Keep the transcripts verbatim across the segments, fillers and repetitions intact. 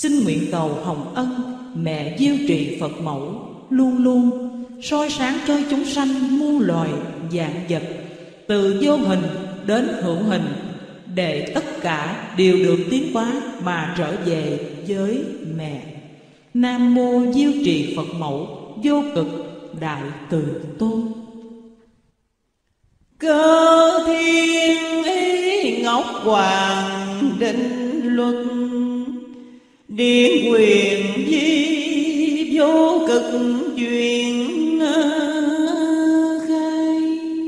Xin nguyện cầu hồng ân mẹ Diêu Trì Phật Mẫu luôn luôn soi sáng cho chúng sanh muôn loài vạn vật, từ vô hình đến hữu hình, để tất cả đều được tiến hóa mà trở về với mẹ. Nam mô Diêu Trì Phật Mẫu vô cực đại từ tôn. Cơ thiên ý ngọc hoàng định luật, điển quyền di vô cực truyền khai.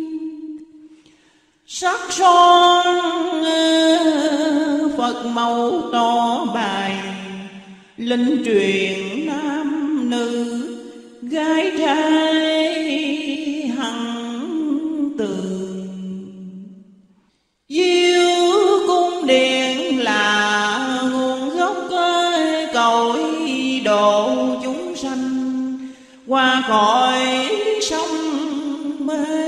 Sắc son Phật mẫu tỏ bài, linh truyền nam nữ gái trai hằng tường. Diêu cung điện là nguồn gốc cội độ chúng sanh qua cõi sông mê.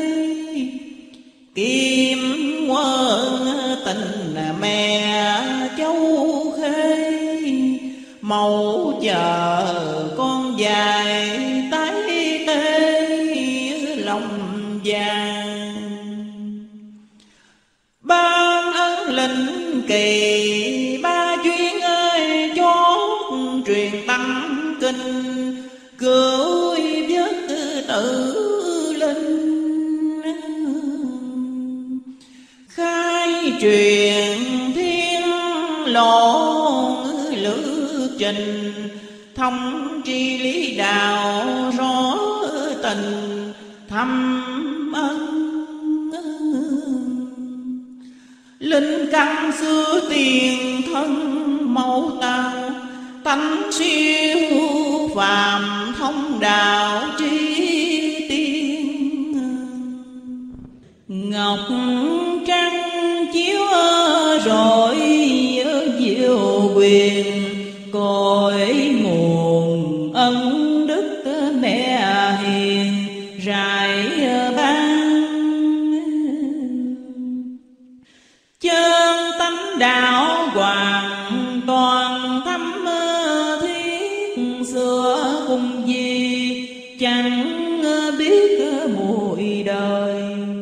Kim quân tình mẹ châu khê, mẫu chờ con dài tái tê lòng vàng. Ban ân lĩnh kỳ ba chuyến ơi chốn, truyền tâm kinh cứu vớt tự linh. Khai truyền thiên lộ lữ trình, thông tri lý đạo rõ tình thâm ân. Linh căn xưa tiền thân mẫu tạo, tánh siêu phàm thông đạo tri tiên. Ngọc trăng chiếu rọi diệu quyền, cội nguồn ân đức mẹ hiền rải ban. Chân tánh đạo hoàn toàn thâm thiết, xưa cùng gì chẳng biết mùi đời.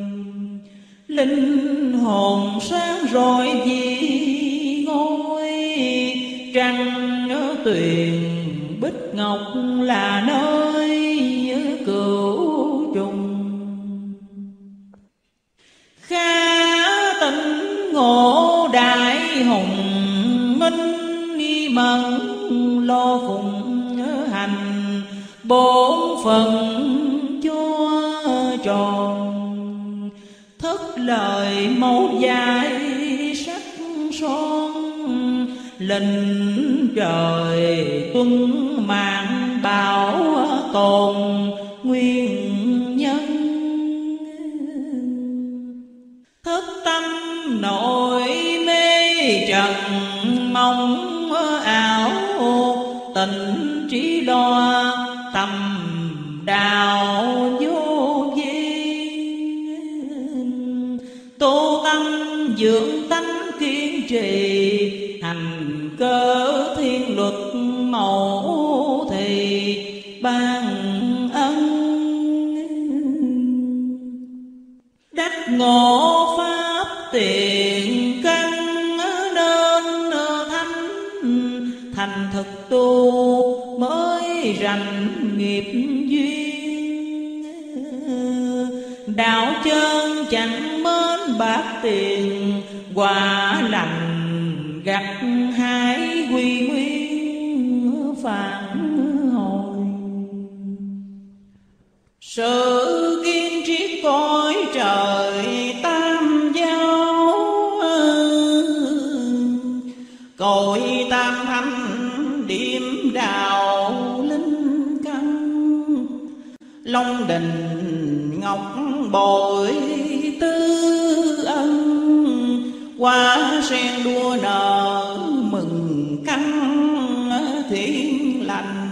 Linh hồn sáng rọi vì ngôi, trăng tuyền bích ngọc là nơi cửu trùng. Khá tịnh ngộ đại hùng minh, mẫn lo phụng hành bốn phần cho tròn. Thất lời mẫu dài sắc son, linh trời tuân mạng bảo tồn nguyên nhân. Thất tâm nội mê trần mong ảo, tình trí lo tâm đạo vô duyên. Tu tâm dưỡng tánh kiên trì, hành cơ thiên luật mẫu thì ban ân. Đắc ngộ pháp tiền căn nên thánh, thành thực tu mới rành nghiệp duyên. Đạo chân chẳng mến bạc tiền, quả lành gặt hái quy nguyên phản hồi. Sự kiên triết cõi trời tam giáo, cội tam thánh điểm đạo linh căn. Long đình ngọc bội tư ân, hoa sen đua nở mừng căn thiên lành.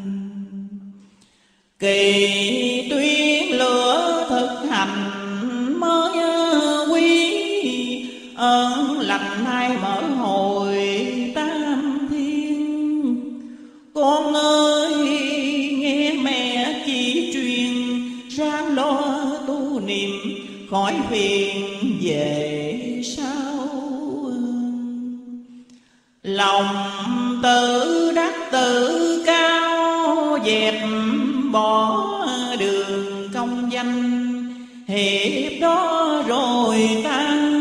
Kỳ tuyên lửa thực hành mới quý, ơn lành hai mở hồi tam thiên. khỏi phiền về sau. Lòng tự đắc tự cao, dẹp bỏ đường công danh, hiệp đó rồi tan.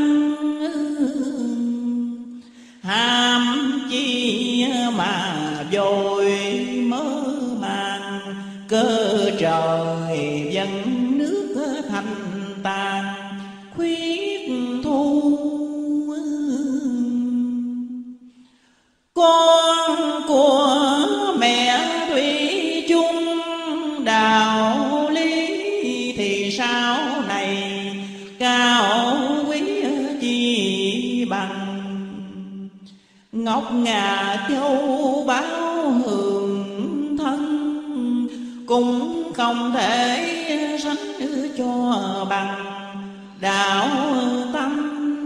Ham chi mà vội mơ màng, cơ trời dân nước thành tàn khuyết thu. Con của mẹ thủy chung đạo lý, thì sau này cao quý chi bằng. Ngọc ngà châu báu hưởng thân, cũng không thể sánh cho bằng đạo tâm.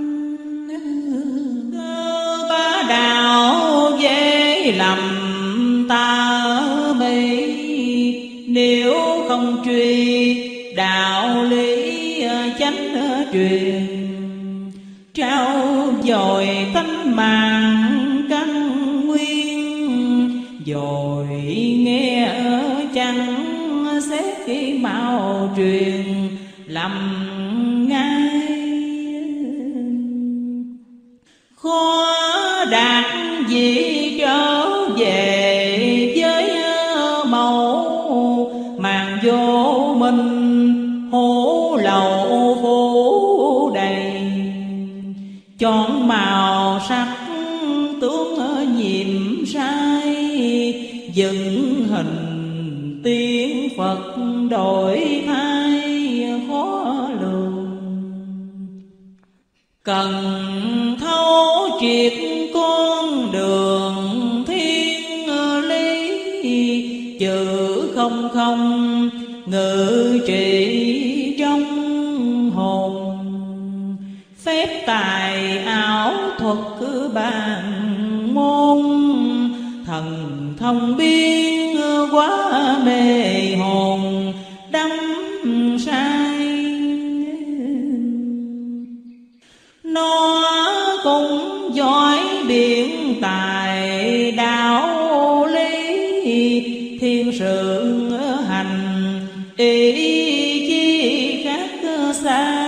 Ba đạo dễ lầm ta mê, nếu không truy đạo lý chánh truyền. Trao dồi tánh mạng căn nguyên, rồi nghe chẳng xét cái mạo truyền lầm ngay. Khó đạt gì trở về với mẫu, màn vô minh hố lậu phố đầy. Chọn màu sắc tướng nhiệm sai, dựng hình tiên Phật đổi thay khó lường. Cần thấu triệt con đường thiên lý, chữ không không ngự trị trong hồn. Phép tài ảo thuật cứ bàn môn, thần thông biên quá mê hồn đắm say. Nó cũng giỏi biện tài đạo lý, thiên sự hành ý chi khác xa.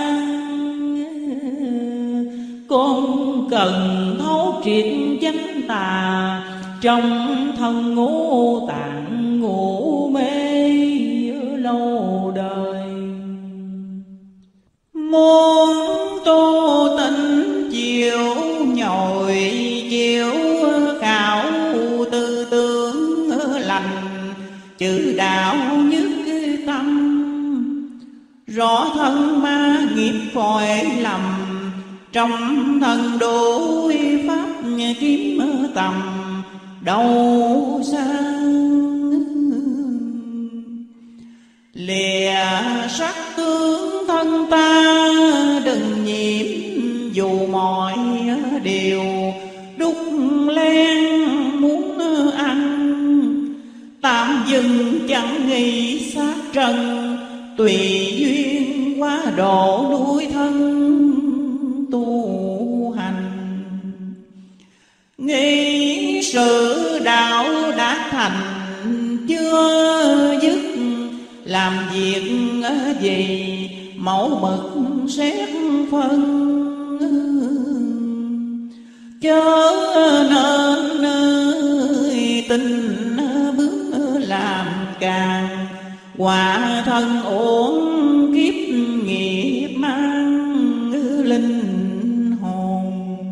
Con cần thấu triệt chánh tà, trong thân ngũ tạng ngủ mê lâu đời. Muốn tu tịnh chiều nhồi chiều, khảo tư tưởng lành chữ đạo nhất tâm. Rõ thân ma nghiệp khỏi lầm, trong thân đủ pháp kiếm tầm đâu xa. Lìa sắc tướng thân ta đừng nhiễm, dù mọi điều đúc len muốn ăn. Tạm dừng chẳng nghĩ sát trần, tùy duyên quá độ đuổi thân tu hành. Nghĩ sự đạo đã thành chưa dứt, làm việc gì mẫu mực xét phân. Chớ nên tin bước làm càng, quả thân uổng kiếp nghiệp mang linh hồn.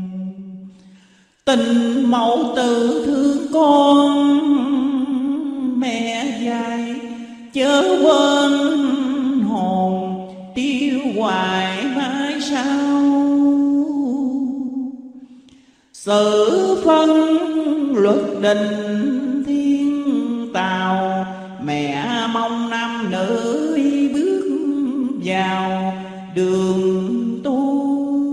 Tình mẫu tử thương con mẹ dạy, chớ quên hồn tiêu hoài mãi sau. Sự phân luật định thiên tào, mẹ mong nam nữ bước vào đường tu.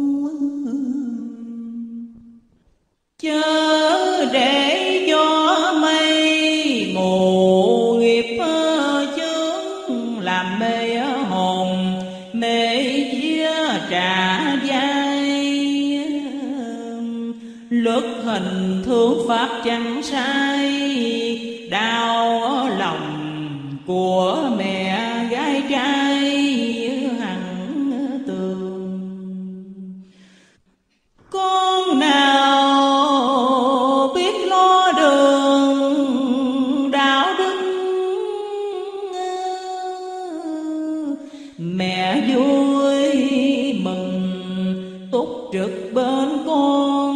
Chớ để cho mây mù nghiệp chướng, làm mê hồn mê chia pháp chẳng sai, đau lòng của mẹ gái trai hằng tường. Con nào biết lo đường đạo đức, mẹ vui mừng túc trực bên con.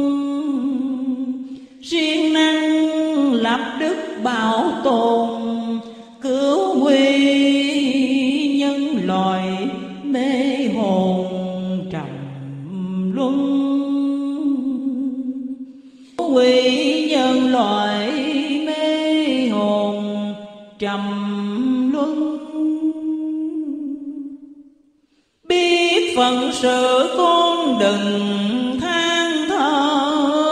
Siêng năng lập đức bảo tồn, cứu nguy nhân loại mê hồn trầm luân. Quy nhân loại mê hồn trầm luân. Biết phận sự con đừng than thở,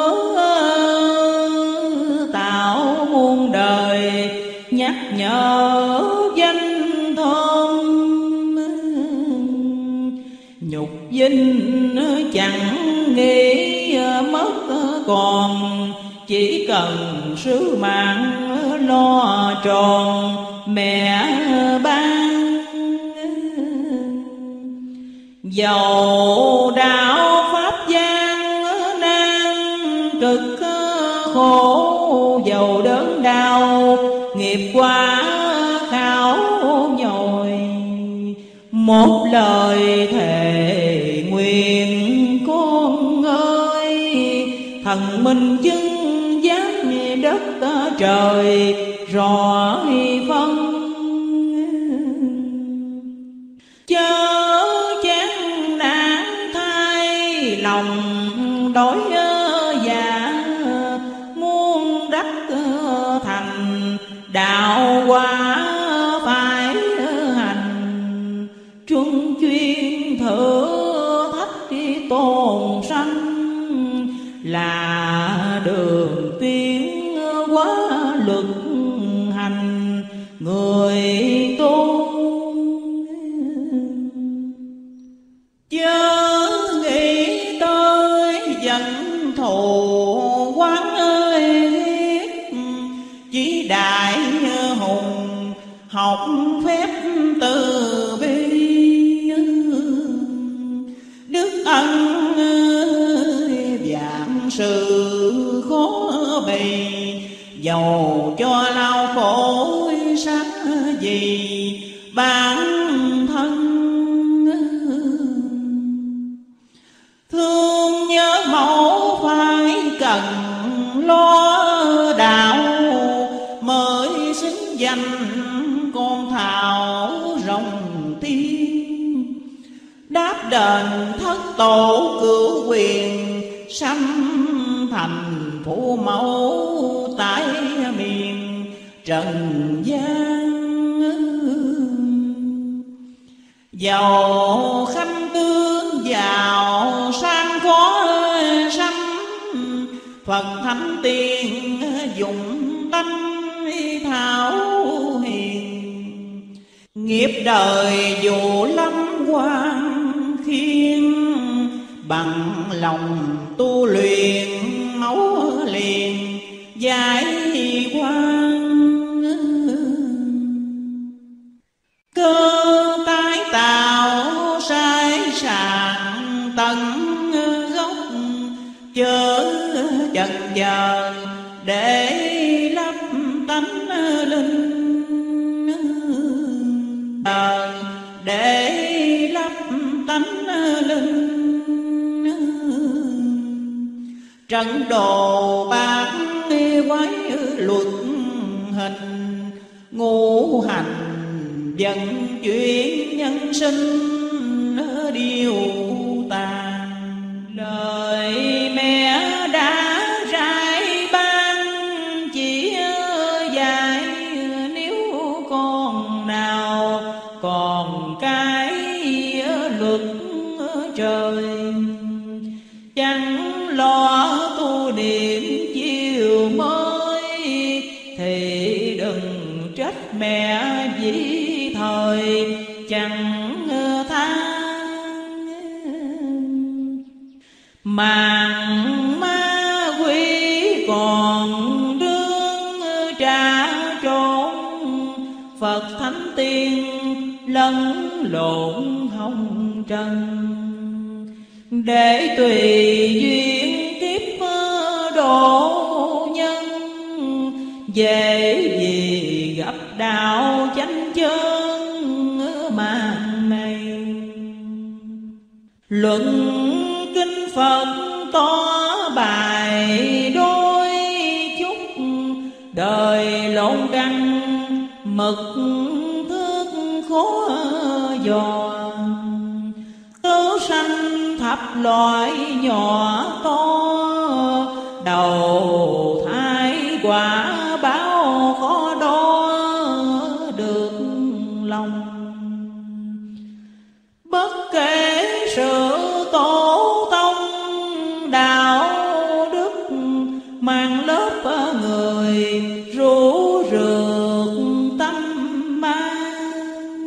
tạo muôn đời nhắc nhở danh thơm. Nhục vinh chẳng nghĩ mất còn, chỉ cần sứ mạng lo tròn mẹ ban. Dầu đạo pháp gian nan cực khổ, dầu đớn đau nghiệp quả khảo nhồi. Một lời thề nguyện con ơi, thần minh chứng giám đất trời rõ phân. Chớ chán nản thay lòng đổi dạ, muôn đắc thành đạo quả phải hành. Trung chuyên thử thách tôn sanh, là đường tiến hóa luật hành người tu. Chớ nghĩ tới giận thù quán ơi, chỉ đại hùng học phép từ bi. Đức ân vạn sự khó bì, dầu cho lao khổ sát gì bản thân. Thương nhớ mẫu phải cần lo đạo, mới xứng danh con thảo rồng tiên. Đáp đền thất tổ cửu quyền, sanh thành phụ mẫu tại miền trần gian. Dầu khanh tướng giàu sang khó sanh, Phật thánh tiên dùng tánh thảo hiền. Nghiệp đời dù lắm quan khiên, bằng lòng tu luyện máu liền giải quan. Cơ tái tạo sai sàng tận gốc, chớ chần chờ để lấp tánh linh. Để lấp tánh linh, trận đồ bát quái luật hình. Ngũ hành vận chuyển nhân sinh điều tàn. Lời mẹ đã rải ban chỉ dạy, nếu con nào còn cái luật trời. Chẳng lo tu niệm chiều mới, thì đừng trách mẹ dĩ thời chẳng than. Màng ma quỷ còn Phật thánh tiên lẫn lộn hồng trần. Để tùy duyên kiếp độ nhân, dễ gì gặp đạo chánh chân màn này. Luận kinh Phật tỏ bài đôi chút, đời lộn đăng mực thước khó dò. Tứ sanh thập loại nhỏ to, đầu thai quả báo khó đo được lòng. Bất kể sự tổ tông đạo đức, mang lớp người rủ rượt tâm mang.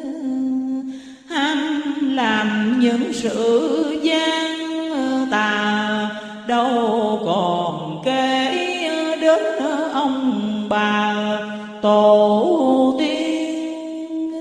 Ham làm những sự gian tà, đâu còn kể đến ông bà tổ tiên.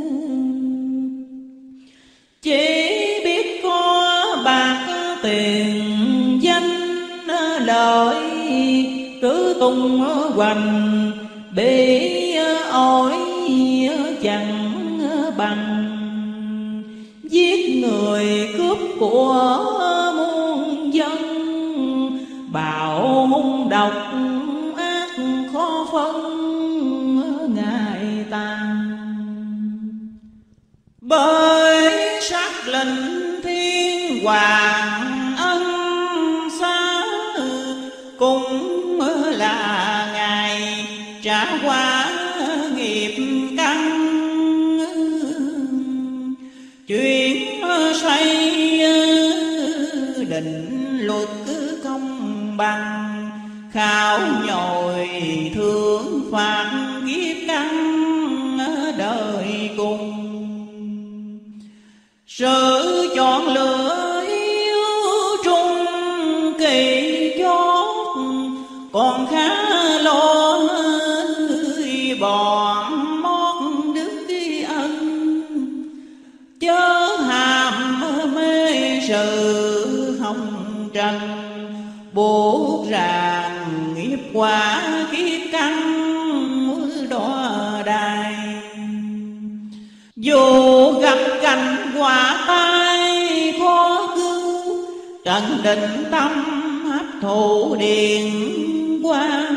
Chỉ biết có bạc tiền danh lợi, cứ tung hoành bị ổi chẳng bằng. Giết người cướp của muôn dân, bạo hung độc ác khó phân ngày tàn. Bởi sắc lệnh thiên hoàng ân xá, cũng là ngày trả quả nghiệp căn. Chuyện xây định luật cứ công bằng, khảo nhồi thương phạt kiếp căn đời cùng. Sự chọn lựa yêu trung kỳ chót, còn khá lo người bọn mót đức ân. Chớ hàm mê sự hồng trần, buộc ràng nghiệp quả kiếp căn đọa đài. Dù gặp cảnh quả tai khó cứu, trần định tâm hấp thụ điền quang.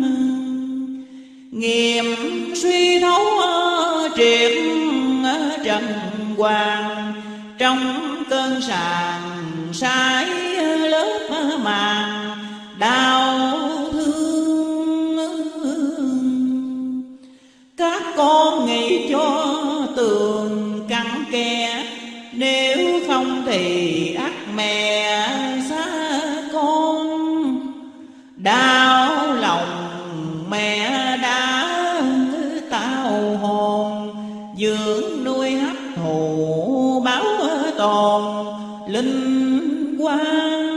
Nghiệm suy thấu triệt trần hoàng, trong cơn sàn sái lớp màn đau thương. Các con nghĩ cho tường cắn kẽ, nếu không thì ắt mẹ xa con. Đau lòng mẹ đã tạo hồn, dưỡng nuôi hấp thụ báo tồn linh quang.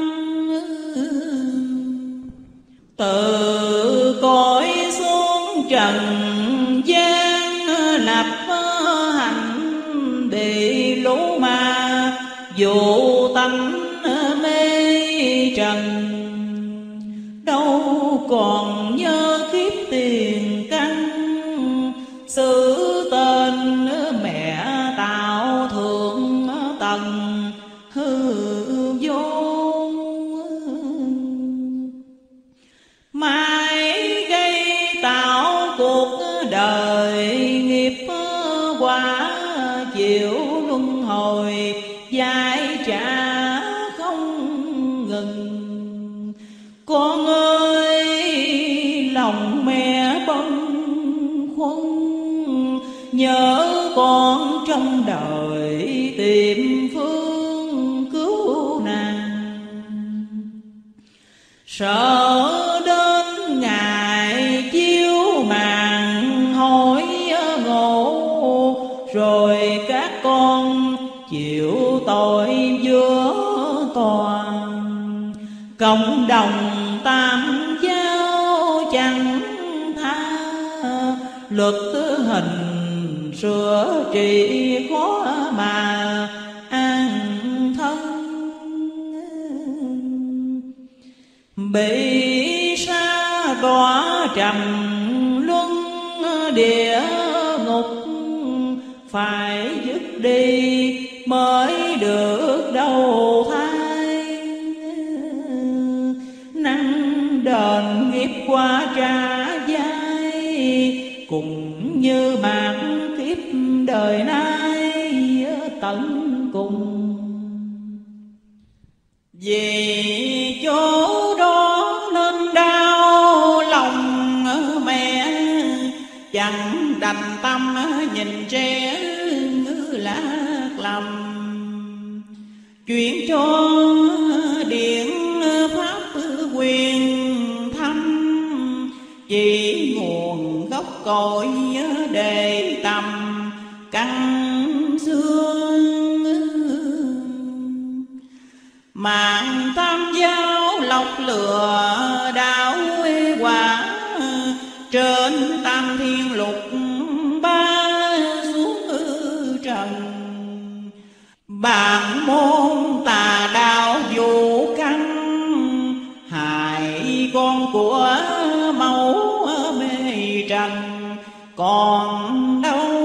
Từ cõi xuống trần gian lập hành, bị lũ ma dụ tánh mê trần. Đâu còn nhớ kiếp tiền căn, sự tên mẹ tạo thượng tầng hư vô. Mãi gây tạo cuộc đời nghiệp quả, chịu luân hồi giải trả không ngừng. Con ơi lòng mẹ bâng khuâng, nhớ con trong đời tìm phương cứu nàng. Sợ đến ngày chiếu màn hỏi ngộ, rồi các con chịu tội giữa toàn. Cộng đồng tam giáo chẳng tha, luật hình sửa trị khó mà an thân. Bị sa đọa trầm luân địa ngục, phải dứt đi mới được đầu thai. Năng đền nghiệp qua trả dai, cùng như mạng kiếp đời nay tận cùng. Vì chỗ đó nên đau lòng mẹ, chẳng đành tâm nhìn trẻ lạc lầm. Chuyện cho điện pháp quyền thăm, chỉ nguồn gốc cội để tầm căn xương. Mạng tam giáo lọc lừa đạo quả, trên tam thiên lục ba xuống trần. Bản môn tà đạo vũ căn, hại con của mẫu mê trần còn đâu.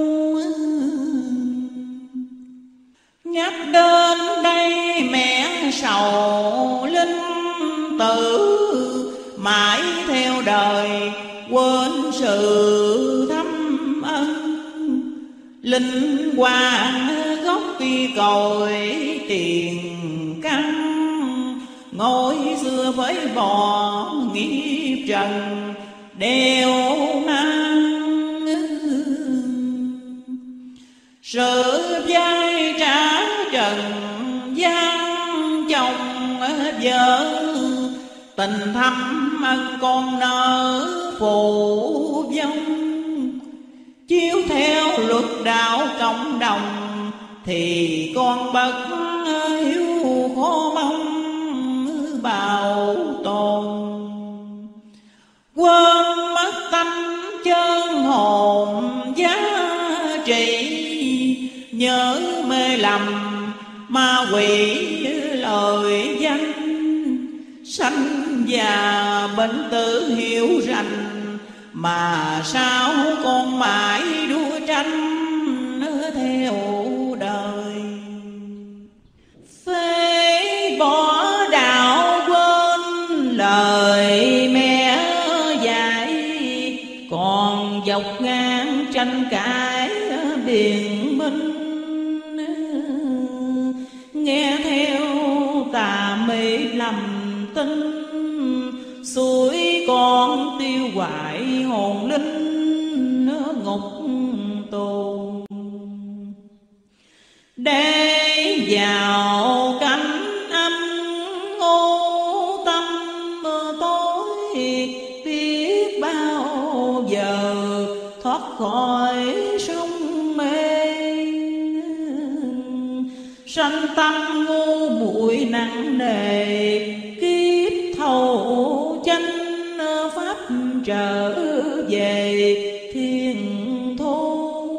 Nhắc đến đây mẹ sầu linh tử, mãi theo đời quên sự thâm ân. Linh hoàng gốc kỳ cội tiền căn, ngôi xưa với bỏ nghiệp trần đều mang. Sự vai trả trần gian chồng vợ, tình thâm ân con nợ phụ vong. Chiếu theo luật đạo cộng đồng, thì con bậc hiếu khó mong bảo tồn. Quên mất tâm chân hồn giá trị, nhớ mê lầm ma quỷ lời danh. Sanh già bệnh tử hiểu rành, mà sao con mãi đua tranh theo đời. Phế bỏ đạo quên lời mẹ dạy, còn dọc ngang tranh cãi biện minh. Nghe theo tà mê lầm tin, suối con tiêu hoại hồn linh ngục tù. Để vào cánh âm ngô tâm tối, biết bao giờ thoát khỏi sông mê. Sanh tâm ngu muội nặng nề, kiếp thâu chánh pháp trở về thiên thôn.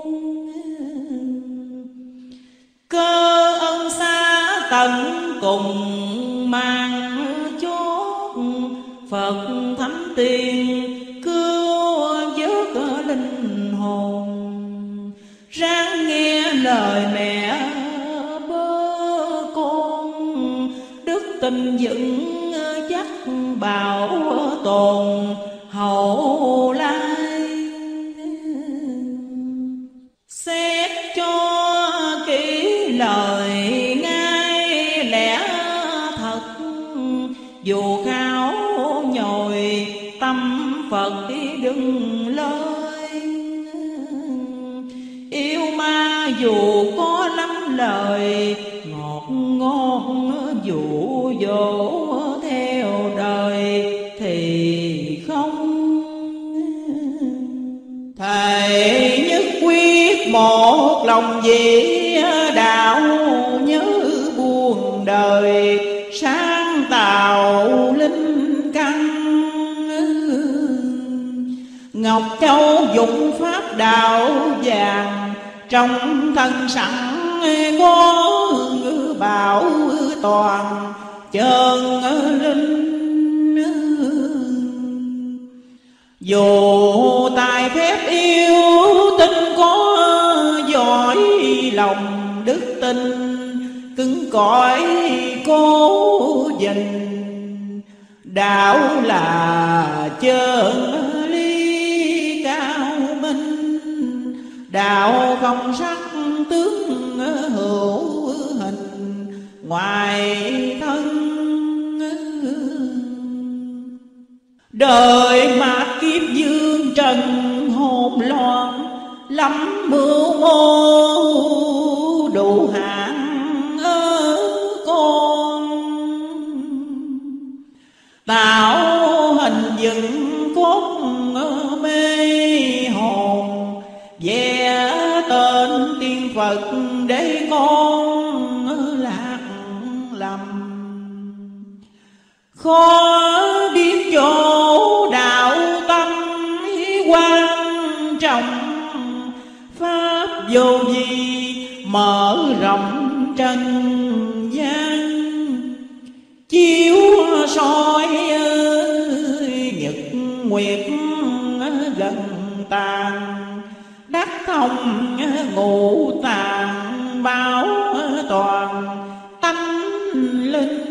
Cơ ân xa tận cùng mang chốt, Phật thánh tiền cứu vớt linh hồn. Ráng nghe lời mẹ bớ con, đức tình vững chắc bảo tồn hậu lai. Xét cho kỹ lời ngay lẽ thật, dù khao nhồi tâm Phật đừng lời. Yêu ma dù có lắm lời ngọt ngon, dụ dỗ theo đời thì không. Thầy nhất quyết một lòng vì đạo, nhớ buồn đời sáng tạo linh căn. Ngọc Châu dụng pháp đạo vàng, trong thân sẵn có bảo toàn chân linh. Dù tài phép yêu tinh có giỏi lòng đức tin, cứng cỏi cố gìn đạo là chân lý cao minh. Đạo không sắc tướng hữu hình ngoài thân, đời mạt kiếp dương trần hồn loạn, lắm mưu mô đủ hạng ở con. Tạo hình dựng cốt mê hồn, vẽ tên tiên Phật để con lạc lầm. Khó biết chỗ đạo tâm quan trọng, pháp vô vi mở rộng trần gian. Chiếu soi nhật nguyệt gần tàn, đắc thông ngũ tạng bảo toàn tánh linh.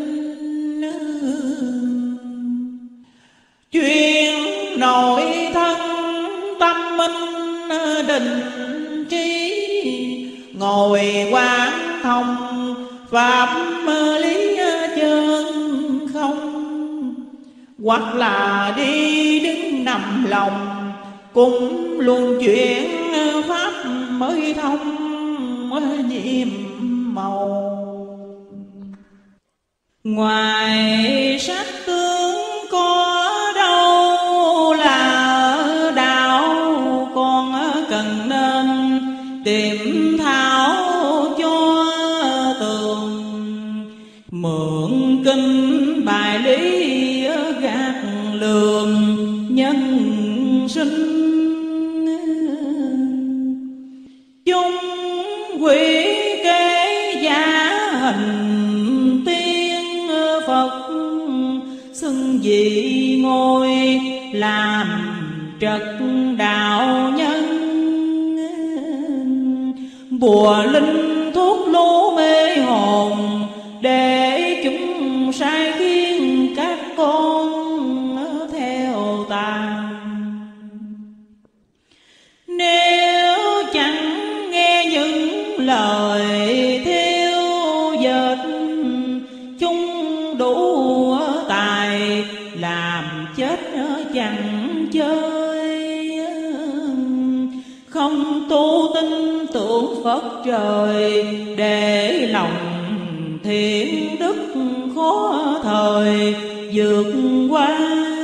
Chuyên nội thân tâm minh định trí, ngồi quán thông pháp lý chân không. Hoặc là đi đứng nằm lòng, cũng luôn chuyển pháp mới thông nhiệm màu. Ngoài sách tướng có đâu là đạo, con cần nên tìm thảo cho tường. Mượn kinh bài lý gạt lường nhân sinh, chung quỷ kế giả hình tiên Phật, xưng vị ngôi làm trật đạo nhân. Bùa linh thuốc lú mê hồn, để chúng sai khiến các con theo tà. Nếu chẳng nghe những lời thiêu dệt, chúng đủ tài làm chết chẳng chơi. Không tu tin tưởng Phật trời, để lòng thiện đức khó thời vượt qua.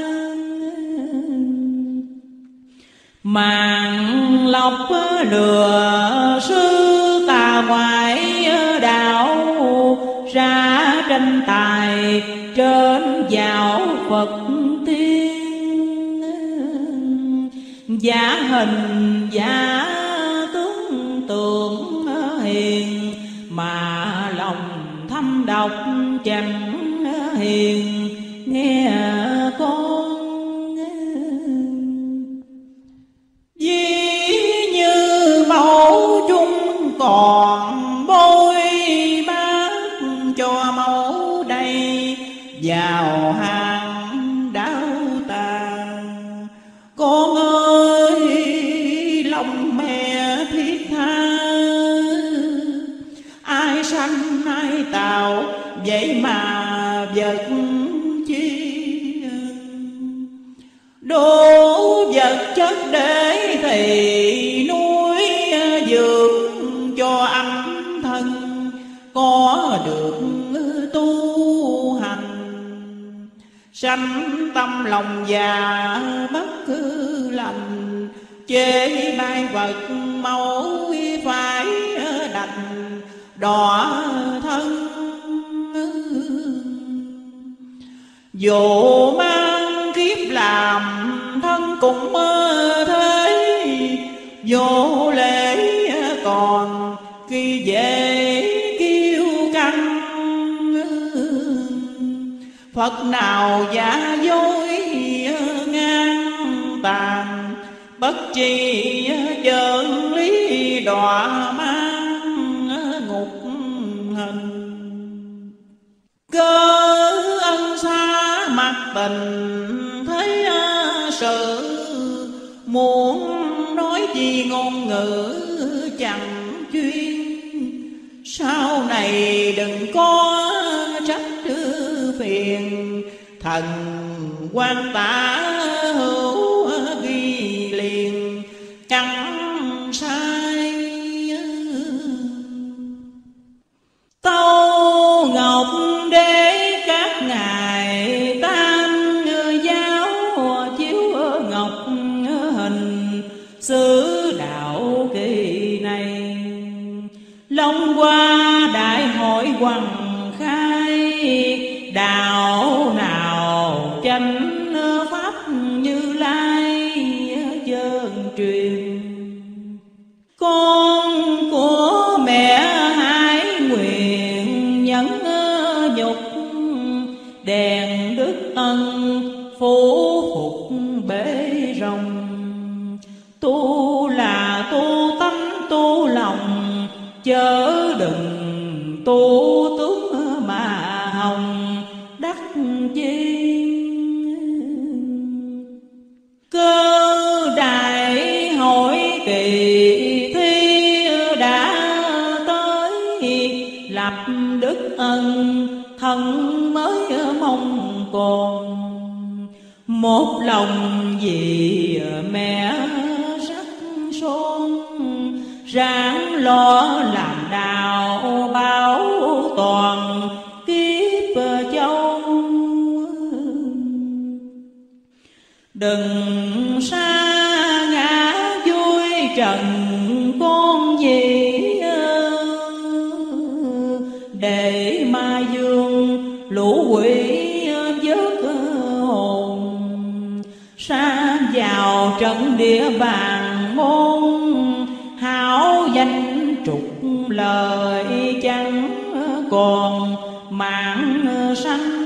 Màn lọc lừa sư tà ngoại đạo, ra tranh tài trên dạo Phật tiên. Giả hình giả tướng tượng hiền, mà lòng thâm độc chẳng hiền nghe con. Ví như mẫu chung còn bôi bát, cho mẫu đây vào hàng đau tàn. Con ơi lòng mẹ thiết tha, ai sanh ai tạo vậy mà vật chi. Đủ vật chất để thì nuôi dưỡng cho âm thân, có được tu hành. Sanh tâm lòng già bất cứ lành, chế mai vật mẫu phải đành đọa thân. Dù mang kiếp làm thân cũng Phật nào giả dối ngang tàn, bất tri chân lý đọa mang ngục hình. Cơ ân xa mặt tình thấy sự, muốn nói gì ngôn ngữ chẳng chuyên. Sau này đừng có trách phiền, thần quan tả hữu ghi liền chẳng sai. Tâu Ngọc Đế các ngài tam giáo, chiếu ngọc hình xứ đạo kỳ này. Long qua đại hội hoàng khai, đạo nào chánh pháp Như Lai chân truyền. Con của mẹ hãy nguyện nhẫn nhục, đèn đức ân phú phục bể rồng. Tu là tu tâm tu lòng, chớ đừng tu tướng mà hồng đắc chi. Cơ đại hội kỳ thi đã tới, lập đức ân thân mới mong còn. Một lòng vì mẹ sắc son, ráng lo làm đạo bảo toàn kiếp châu. Đừng xa ngã vui trần con gì, để ma dương lũ quỷ vớt hồn. Xa vào trận địa bàn môn, hảo danh trục lời chẳng còn mạng sanh.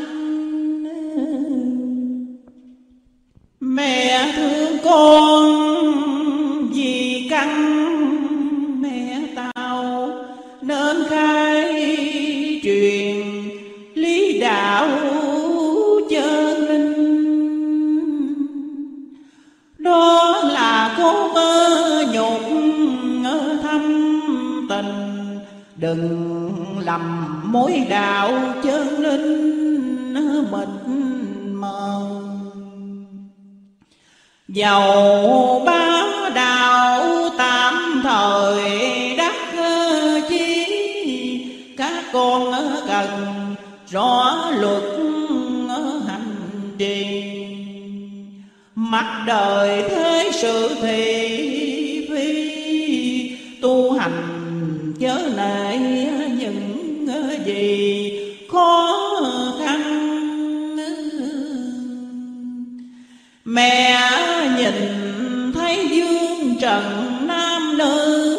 Mẹ thương con vì căn mẹ tao, nên khai truyền lý đạo chân linh. Đó là con nhục thâm tình, đừng lầm mối đạo chân linh mịt mờ. Dầu bá đạo tạm thời đắc chi, các con cần rõ luật hành trì. Mặt đời thế sự thị phi, tu hành chớ nể những gì khó khăn. Mẹ nhìn thấy dương trần nam nữ,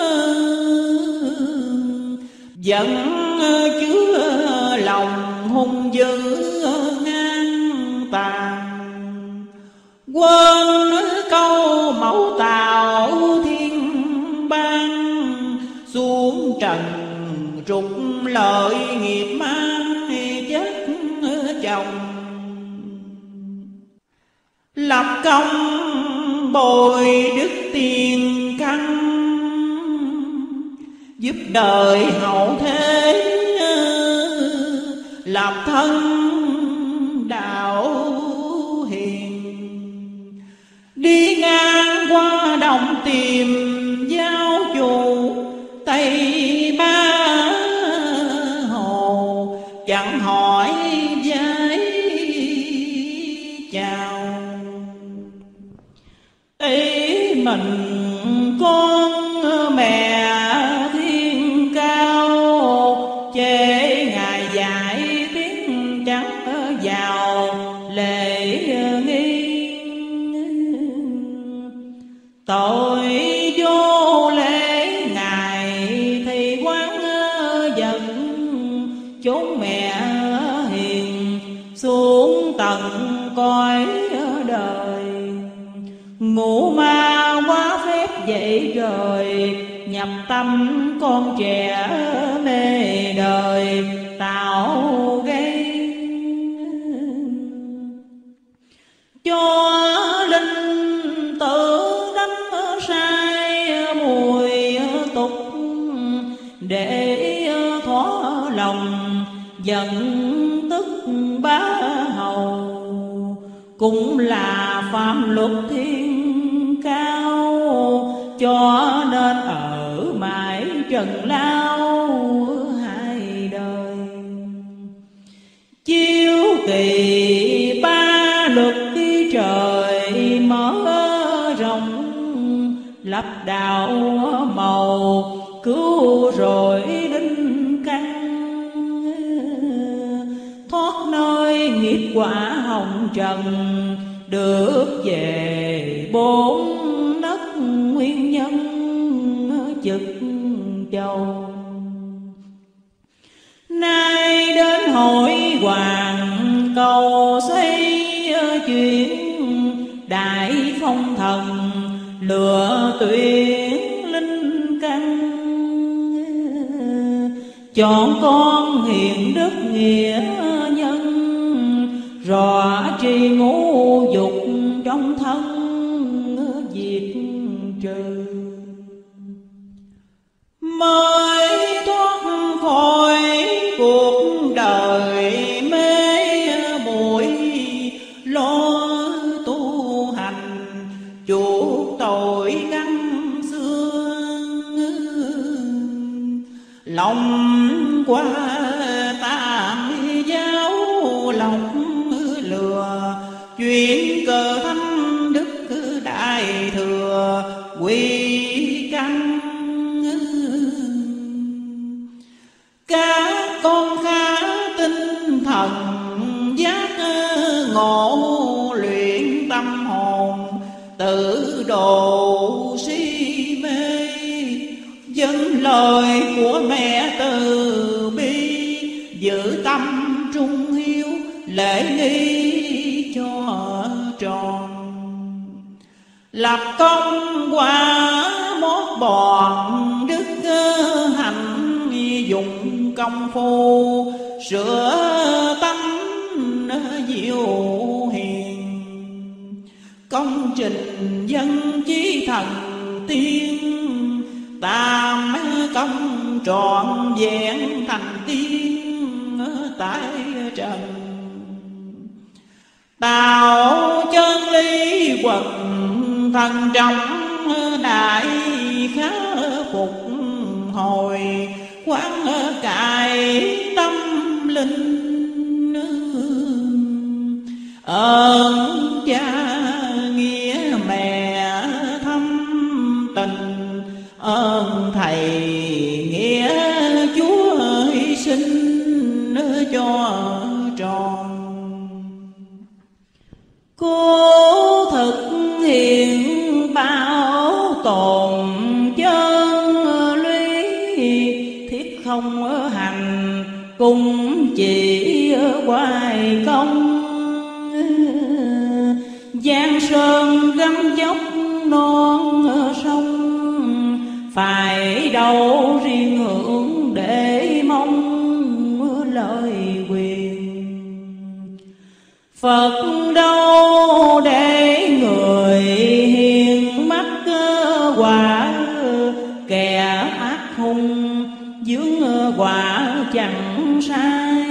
vẫn chứa lòng hung dữ ngang tàn. Quên câu mẫu tạo thiên ban, xuống trần trục lợi nghiệp mang chết chồng. Lập công bồi đức tiền căn, giúp đời hậu thế làm thân đạo hiền. Đi ngang qua đồng tìm giáo chủ, Tây Ba Hồ chẳng hỏi với chào. Ý mình con mẹ thiên cao, chê ngài dạy tiếng trắng vào lễ nghi. Tội vô lễ ngài thì quán giận, chốn mẹ hiền xuống Ngủ ma quá phép dậy rồi, nhập tâm con trẻ mê đời tạo gây. Cho linh tử đánh sai mùi tục, để thỏa lòng giận tức bá hầu. Cũng là phạm luật thiên cao, cho nên ở mãi trần lao hai đời. Chiếu kỳ ba luật khi trời mở rộng, lập đạo màu cứu rồi đinh căn. Thoát nơi nghiệp quả hồng trần, được về bốn đất nguyên nhân trực châu. Nay đến hội hoàng cầu xây chuyện, đại phong thần lựa tuyển linh căn. Chọn con hiền đức nghĩa nhân, rò tri ngũ dục trong thân diệt trừ. Mới thoát khỏi cuộc đời mê muội, lo tu hành chuộc tội gắn xưa. Lòng qua tam giáo lòng lừa, chuyện cờ thánh đức đại thừa quy căn. Các con khá tinh thần giác ngộ, luyện tâm hồn tự độ si mê. Dân lời của mẹ từ bi, giữ tâm trung hiếu lễ nghi cho tròn. Lập công quả mót bọn đức hạnh, dùng công phu sửa tánh diệu hiền. Công trình dân chí thần tiên, tam công trọn vẹn thành tiên tại trần. Tạo chân lý quần thần trọng, đại khá phục hồi quán cải tâm linh. Ơn cha nghĩa mẹ thâm tình, ơn thầy nghĩa Chúa hy sinh cho tròn. Cố thực hiện bảo tồn chân lý, thiết không hành cũng chỉ hoài công. Giang sơn gấm dốc non sông, phải đâu riêng hưởng để mong lời quyền. Phật đâu để người hiền mắt quả, kẻ ác hung dướng quả chẳng sai.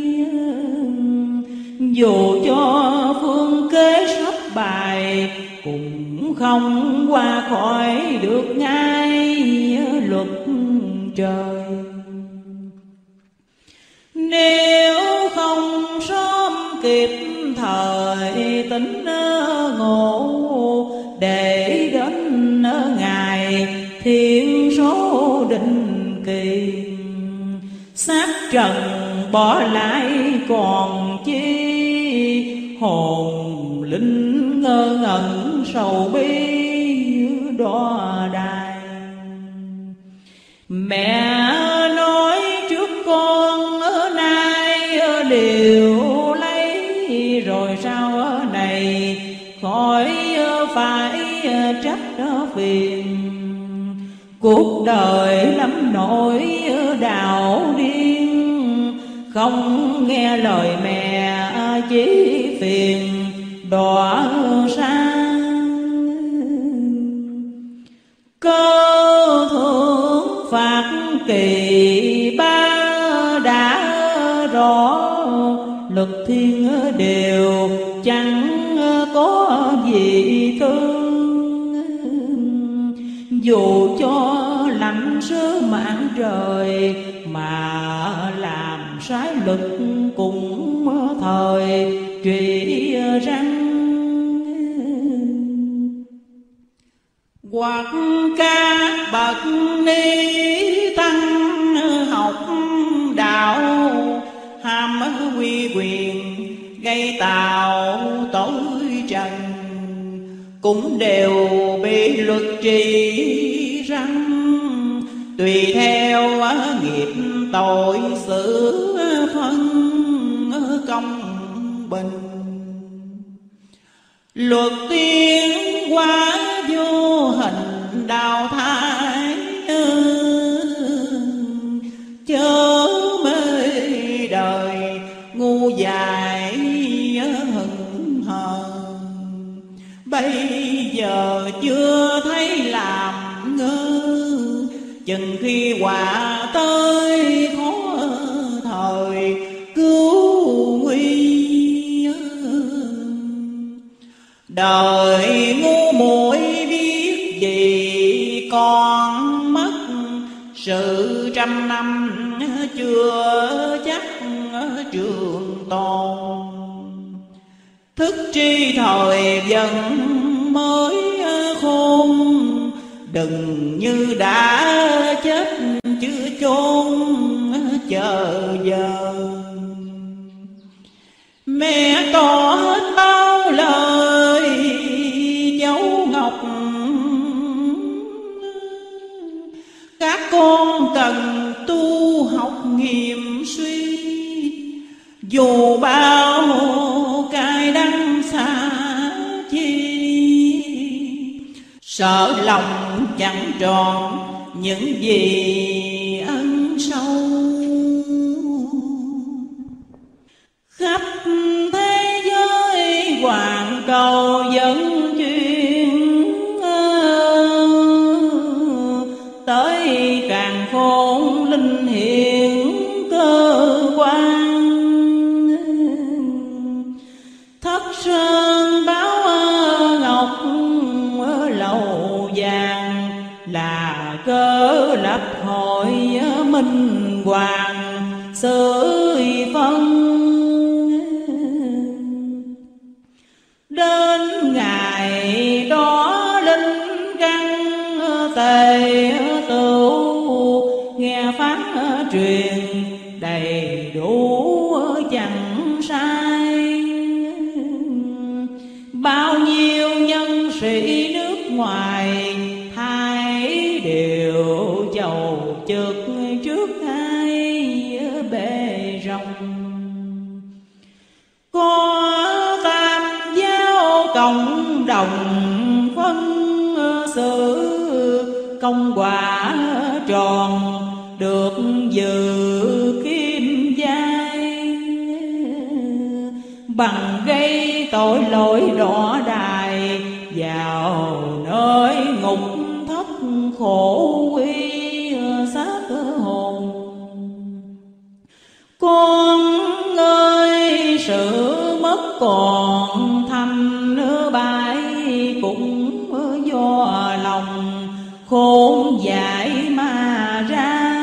Dù cho phương kế sắp bài, cũng không qua khỏi được ngay luật trời. Nếu không sớm kịp thời tỉnh ngộ, để đến ngày thiên số định kỳ. Xác trần bỏ lại còn chi, hồn linh ngơ ngẩn sầu bi đọa đài. Mẹ nói trước con ở nay điều lấy, rồi sau này khỏi phải phải trách phiền. Cuộc đời lắm nỗi đạo điên, không nghe lời mẹ chỉ phiền đọa sang. Cơ thưởng phạt kỳ ba đã rõ, lực thiên đều chẳng có gì thương. Dù cho lạnh sứ mạng trời, mà làm trái lực cũng thời trị răng. Hoặc các bậc ni tăng học đạo, ham uy quyền gây tạo tội trần, cũng đều bị luật trị răng. Tùy theo nghiệp tội xử phân công bình. Luật tiên hóa vô hình đào thải, chớ mê đời ngu dại hững hờ. Bây giờ chưa thấy làm ngơ, chừng khi quả tới khó thời cứu nguy. Đời ngu muội biết gì còn mất, sự trăm năm chưa chắc trường tồn. Thức tri thời dần mới khôn, đừng như đã chết chưa chôn chờ giờ. Mẹ tỏ hết bao lời cháu ngọc, các con cần tu học nghiêm suy. Dù bao cay đắng xa chi, sợ lòng chẳng tròn những gì ân sâu. Khắp thế giới hoàn cầu dẫn chuyên, tới càng khôn linh hiện cơ quan. Thất sơn báo ngọc lầu vàng, là cơ lập hội minh hoàng xử phân. Đến ngày đó linh căn tề tựu, nghe pháp truyền đầy đủ chẳng sai. Bao nhiêu nhân sĩ nước ngoài thay đều chầu trực trước hai bề rồng. Có tam giáo cộng đồng phân xử, công quả tròn được dự kim giai. Bằng gây tội lỗi đỏ đài, vào nơi ngục thất khổ quy xác hồn. Con ơi sự mất còn thành bại, cũng do lòng khôn dại mà ra.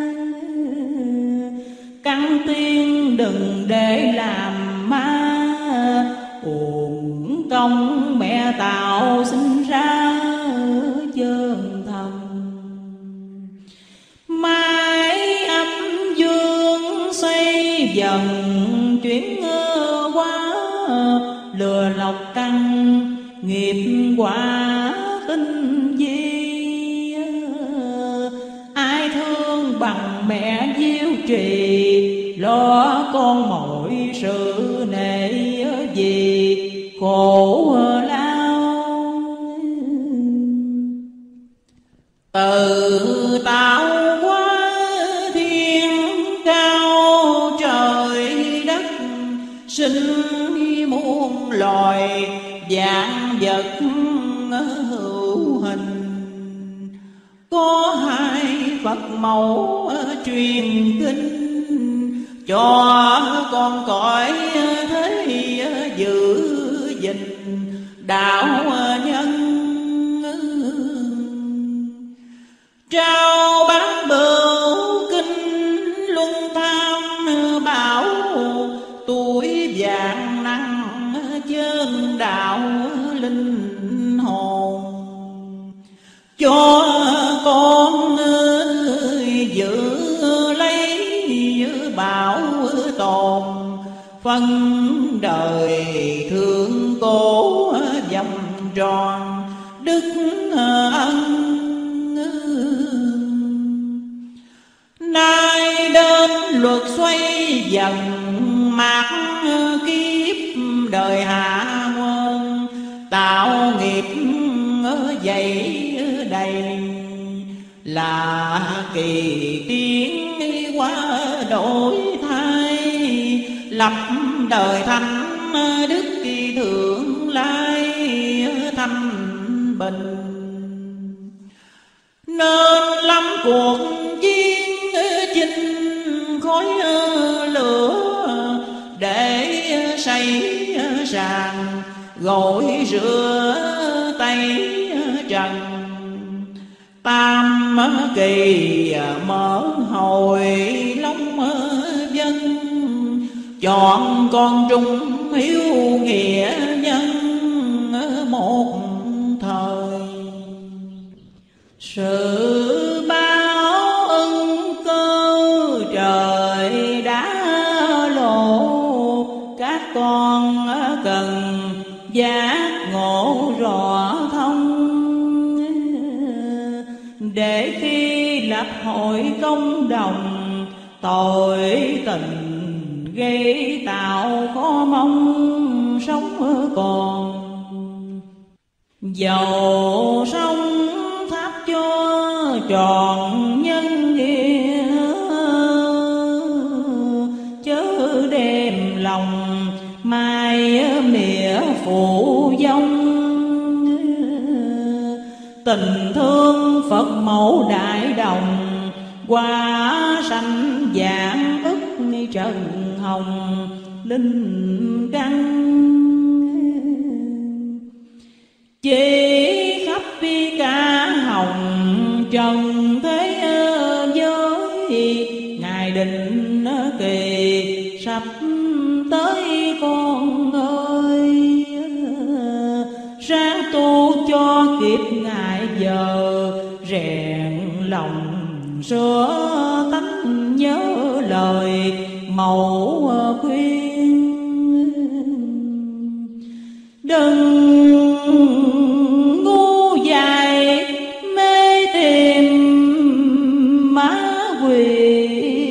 Căn tiên đừng để làm ma, uổng công mẹ tạo sinh ra chân thần. Mãi âm dương xoay dần chuyển hóa, lừa lọc căn nghiệp quả tinh vi. Ai thương bằng mẹ diêu trì, lo con mọi sự nể gì khổ lao. Từ tạo hóa thiên cao trời đất, sinh muôn loài vạn vật hữu hình. Có hai Phật mẫu truyền kinh, cho con cõi thế giữ gìn đạo nhân. Trao bát bửu kinh luân tham bảo, tuổi vạn năng chân đạo linh hồn. Cho con ơi giữ lấy bảo tồn, phân đời thương cố vòng tròn đức ân. Nay đến luật xoay dần mạt kiếp đời hạ quân, tạo nghiệp dày đầy là kỳ tiến qua đổi thay, lập đời thánh đức kỳ thượng lai thanh bình. Nên lắm cuộc chiến chinh khói lửa, để xây sàn gội rửa tay trần. Tam kỳ mở hồi long dân, chọn con trung hiếu nghĩa nhân một thời. Sự báo ân cơ trời đã lộ, các con cần giác ngộ rõ thông, để khi lập hội công đồng tội tình gây tạo khó mong sống còn. Dầu sống tháp cho tròn nhân nghĩa, chớ đem lòng mai mỉa phụ vong. Tình thương Phật mẫu đại đồng, qua sanh dạng ức trần hồng linh căn. Chỉ khắp cả hồng trần thế giới, ngài định kỳ sắp tới con ơi. Sáng tu cho kịp ngài giờ, rèn lòng sửa tánh nhớ lời mẫu khuyên. Đừng ngu dại mê tìm má quỷ,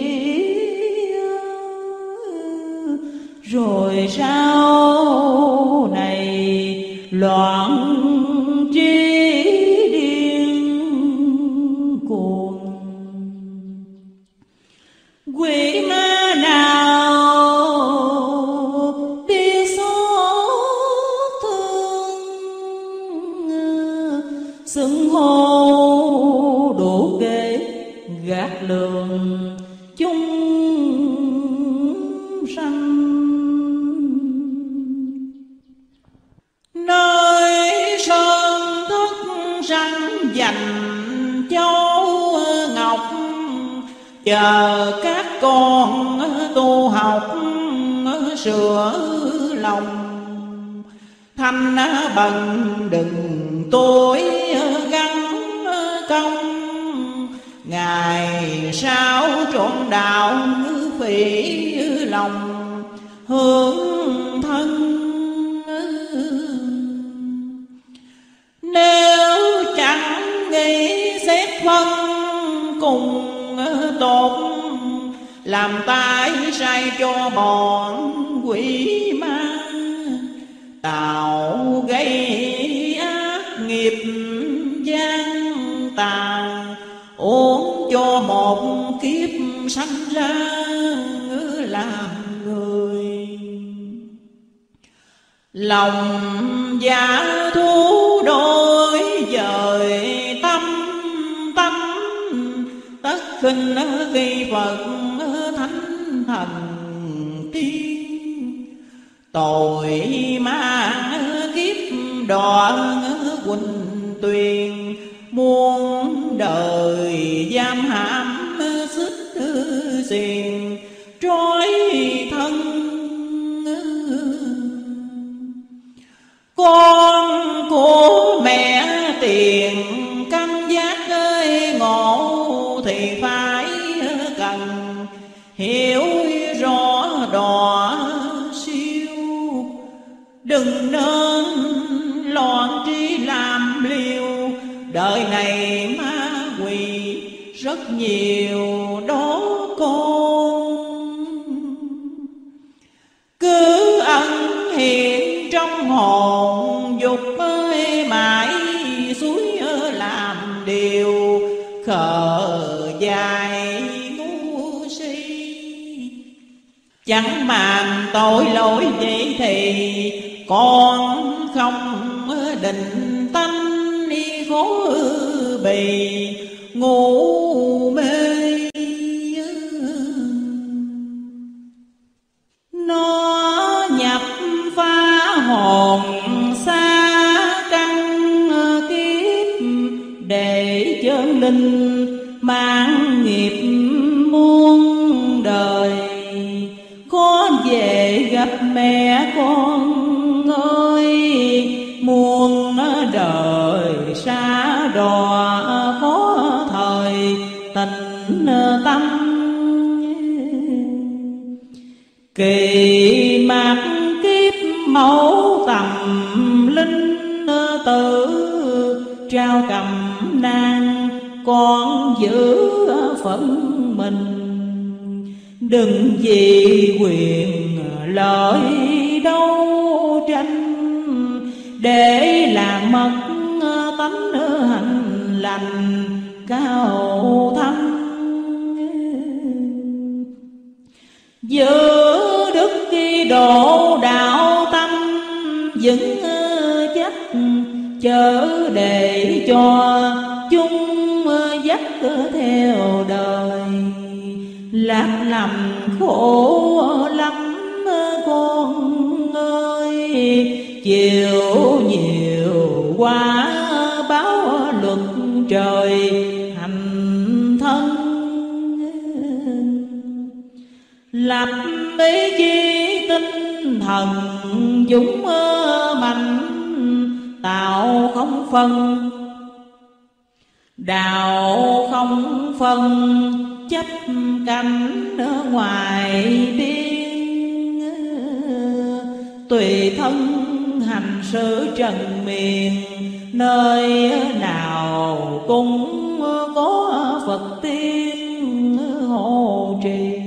rồi sau này loạn trí điên cuồng. Quỷ ma nào biết xót thương, xưng hô đủ kế gạt lường chúng sanh. Nơi sơn thất sanh dành châu ngọc, chờ các con tu học sửa lòng. Thanh bần đừng tối gắn công, ngày sau trọn đạo phỉ lòng hướng thân. Nếu chẳng nghĩ xét phân cùng tốt, làm tái sai cho bọn quỷ ma, tạo gây ác nghiệp gian tàn, uống cho một kiếp sanh ra làm người. Lòng giả thú đối dời tâm tâm, tất khinh khi Phật thánh thần tiên. Tội mang kiếp đọa quỳnh tuyền, muôn đời giam hãm xích xiềng trói thân. Con của mẹ tiền canh giác ơi ngộ, thì phải cần hiểu rõ đỏ siêu. Đừng nên loạn trí làm liều, đời này ma quỷ rất nhiều đó con. Cứ ẩn hiện trong hồn dục ơi mãi, suối làm điều khờ dài ngu si. Chẳng màng tội lỗi vậy thì con không định tánh, khổ bì ngu mê. Nó nhập phá hồn xa căn kiếp, để chân linh mang nghiệp muôn đời. Khó về gặp mẹ con ơi, muôn đời xa đò khó thời tình tâm. Kỳ mạt kiếp mẫu tầm linh tử, trao cầm nang con giữ phận mình. Đừng vì quyền lợi đâu tranh, để làm mất tánh hành lành cao thâm. Giữ đức khi độ đạo tâm vững chắc, chớ để cho chúng dắt theo đời. Lạc lầm khổ lắm con ơi, chịu nhiều quá báo luật trời hành thân. Lập ý chí tinh thần dũng mạnh, tạo không phân đạo không phân, chấp cảnh ở ngoài biên. Tùy thân hành sự trần miền, nơi nào cũng có Phật tiên hộ trì.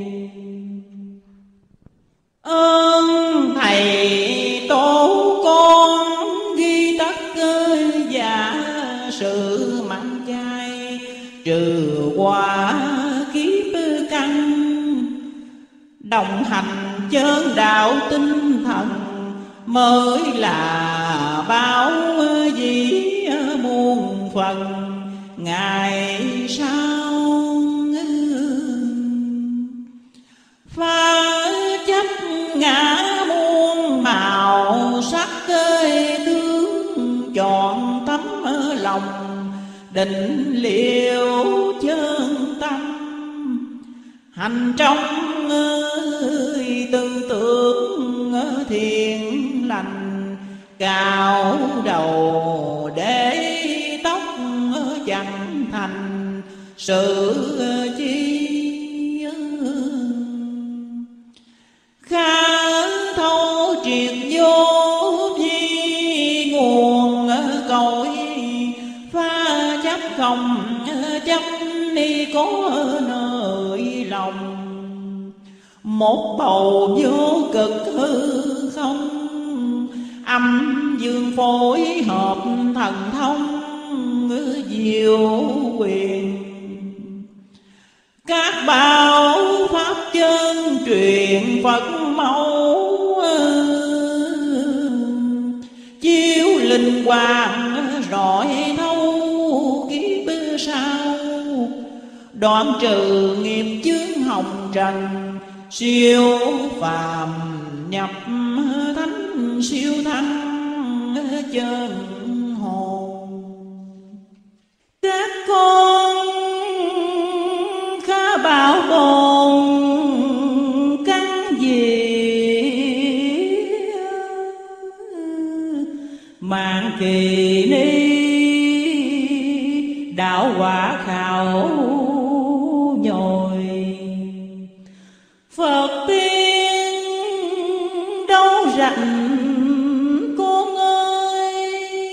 Ơn thầy tổ con ghi tất giả sự mặn chay, trừ quả kiếp căn. Đồng hành chơn đạo tinh thần, mới là báo dĩ muôn phần ngày sau. Phá chấp ngã muôn màu sắc ơi tướng, chọn tấm lòng định liệu chân tâm. Hành trong ơi tư tưởng thiện lành, cạo đầu để tóc chẳng thành sự chi. Khá thấu triệt vô vi nguồn cội, phá chấp không chấp đi có nơi lòng. Một bầu vô cực hư không, âm dương phối hợp thần thông diệu quyền. Các bảo pháp chân truyền Phật mẫu, chiếu linh quang rọi thấu kiếp sau. Đoạn trừ nghiệp chướng hồng trần, siêu phàm nhập thánh siêu thăng chân hồn. Các con khá bảo tồn căn gì, mạng kỳ ni đạo quả khảo nhồi. Phật tiên đâu rảnh con ơi,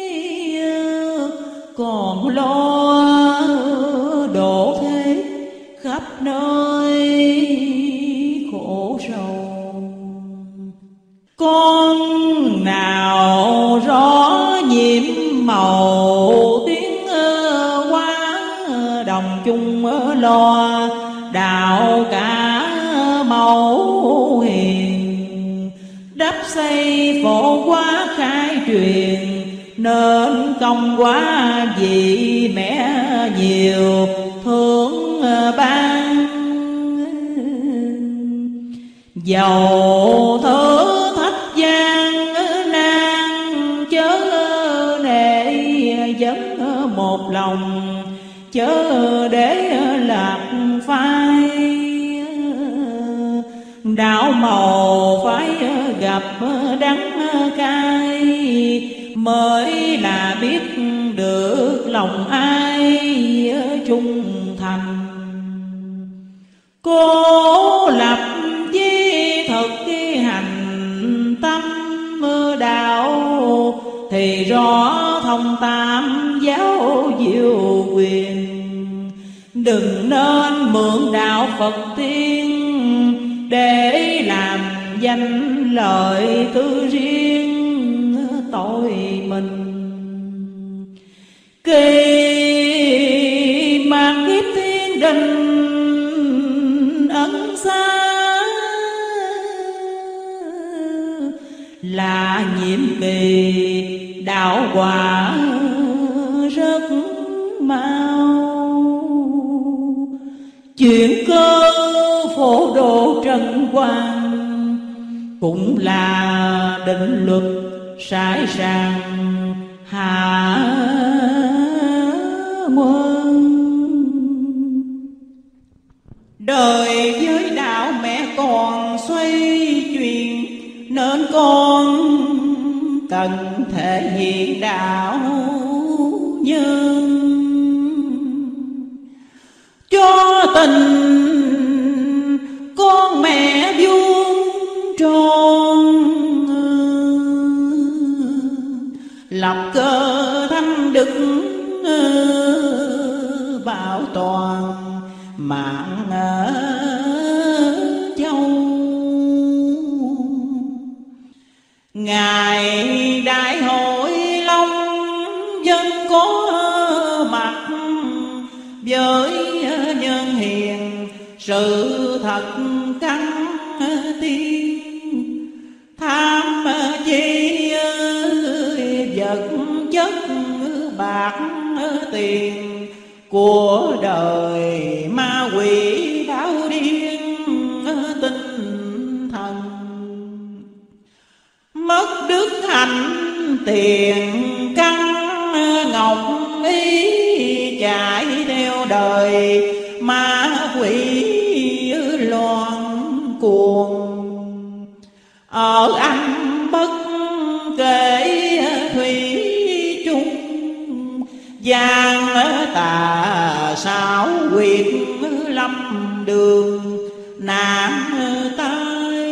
còn lo độ thế khắp nơi khổ sầu. Con nào rõ nhiệm màu tiếng quá, đồng chung lo đạo cả mẫu hiền. Đắp xây phổ quá khai truyền, nên công quá vì mẹ nhiều thương ban. Dầu thử thách gian nan, chớ nể vẫn một lòng, chớ để lạc phai. Đạo màu phải gặp đắng cay, mới là biết được lòng ai trung thành. Cố lập di thực cái hành tâm đạo, thì rõ thông tam giáo diệu quyền. Đừng nên mượn đạo Phật tiên, để làm danh lợi tư riêng tội mình. Kỳ mang kiếp thiên đình ẩn xa, là nhiệm kỳ đạo quả rất mau. Chuyện cơ phổ độ trần quan, cũng là định luật sải sàng hạ quân. Đời với đạo mẹ còn xoay chuyển, nên con cần thể hiện đạo nhân. Cho tình con mẹ vuông tròn, lập cơ thanh đức bảo toàn mạng châu. Ngày đại hội long dân có mặt, với nhân hiền sự thật căn tiên. Tham chi vật chất bạc tiền, của đời ma quỷ đảo điên tinh thần. Mất đức hạnh tiền căn ngọc ý, chạy theo đời ma quỷ loạn cuồng. Ở anh bất kể thủy chung, gian tà xảo quyệt lâm đường nạn tai.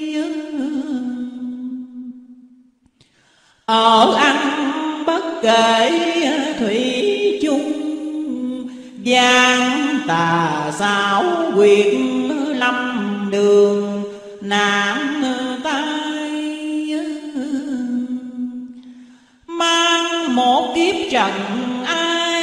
Ở ăn bất kể thủy chung, gian tà xảo quyệt lâm đường nạn tai. Mang một kiếp trần ai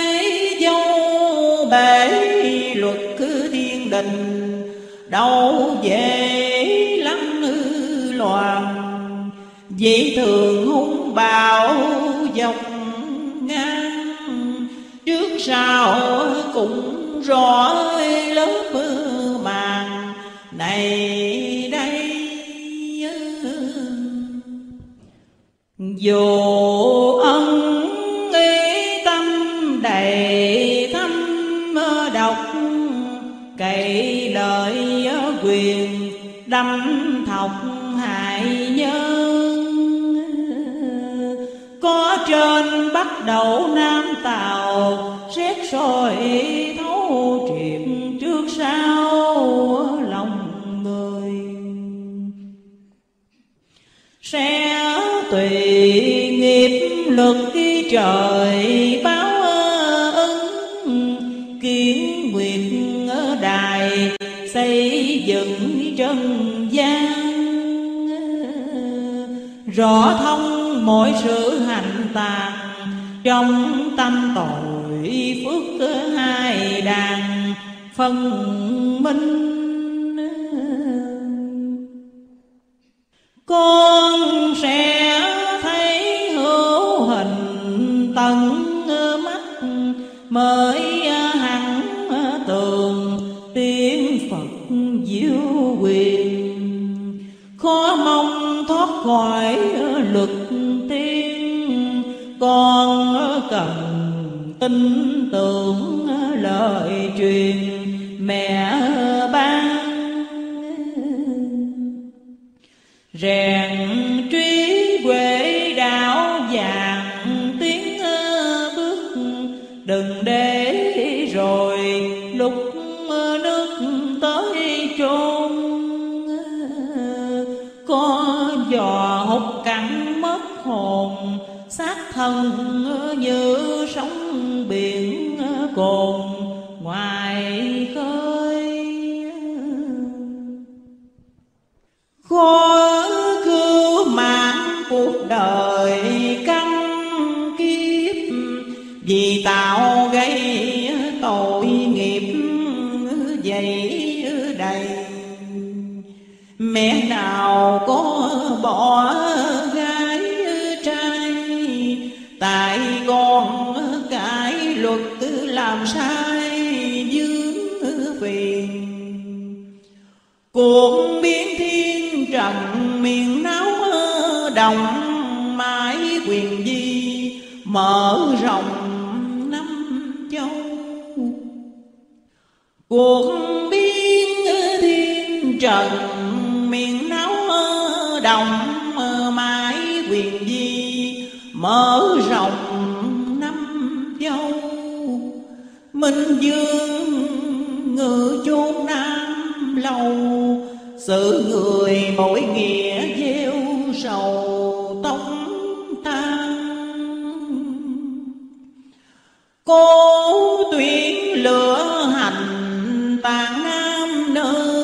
dâu bể luật cứ thiên đình, đâu về lăng loạn. Vì thường hung bạo dọc ngang, trước sau cũng rõ lớp màn này đây. Dù ân ý tâm đầy thâm độc, cậy lời quyền đâm thọc hại nhân. Có trên bắt đầu Nam Tào, xét soi thấu triệt trước sau lòng người. Sẽ tùy nghiệp luật khi trời báo ân, kiến nguyệt đài xây dựng trần gian. Rõ thông mọi sự hành tàn, trong tâm tội phước hai đàn phân minh. Con sẽ thấy hữu hình tận mắt, mới hẳn tường tiếng Phật diệu quyền. Khó mong thoát khỏi luật tiên, con cần tin tưởng lời truyền mẹ ban. Rèn trí huệ đạo vàng tiến bước, đừng để rồi lúc nước tới chôn. Có giò hút cắn mất hồn, xác thân như sóng biển cồn ngoài khơi. Khó cứu mạng cuộc đời căng kiếp, vì tạo gây tội nghiệp dày đầy. Mẹ nào có bỏ gái trai, tại con cãi luật làm sai dướng phiền. Cuộc biến thiên trần miền náo đồng, mãi quyền di mở rộng năm châu. Cuộc biến thiên trần miền náo đồng, mãi quyền di mở rộng năm châu. Minh Dương ngự chốn Nam lâu, sự người mỗi nghĩa gieo sầu tông tan. Cố tuyển lửa hành tàn nam nữ,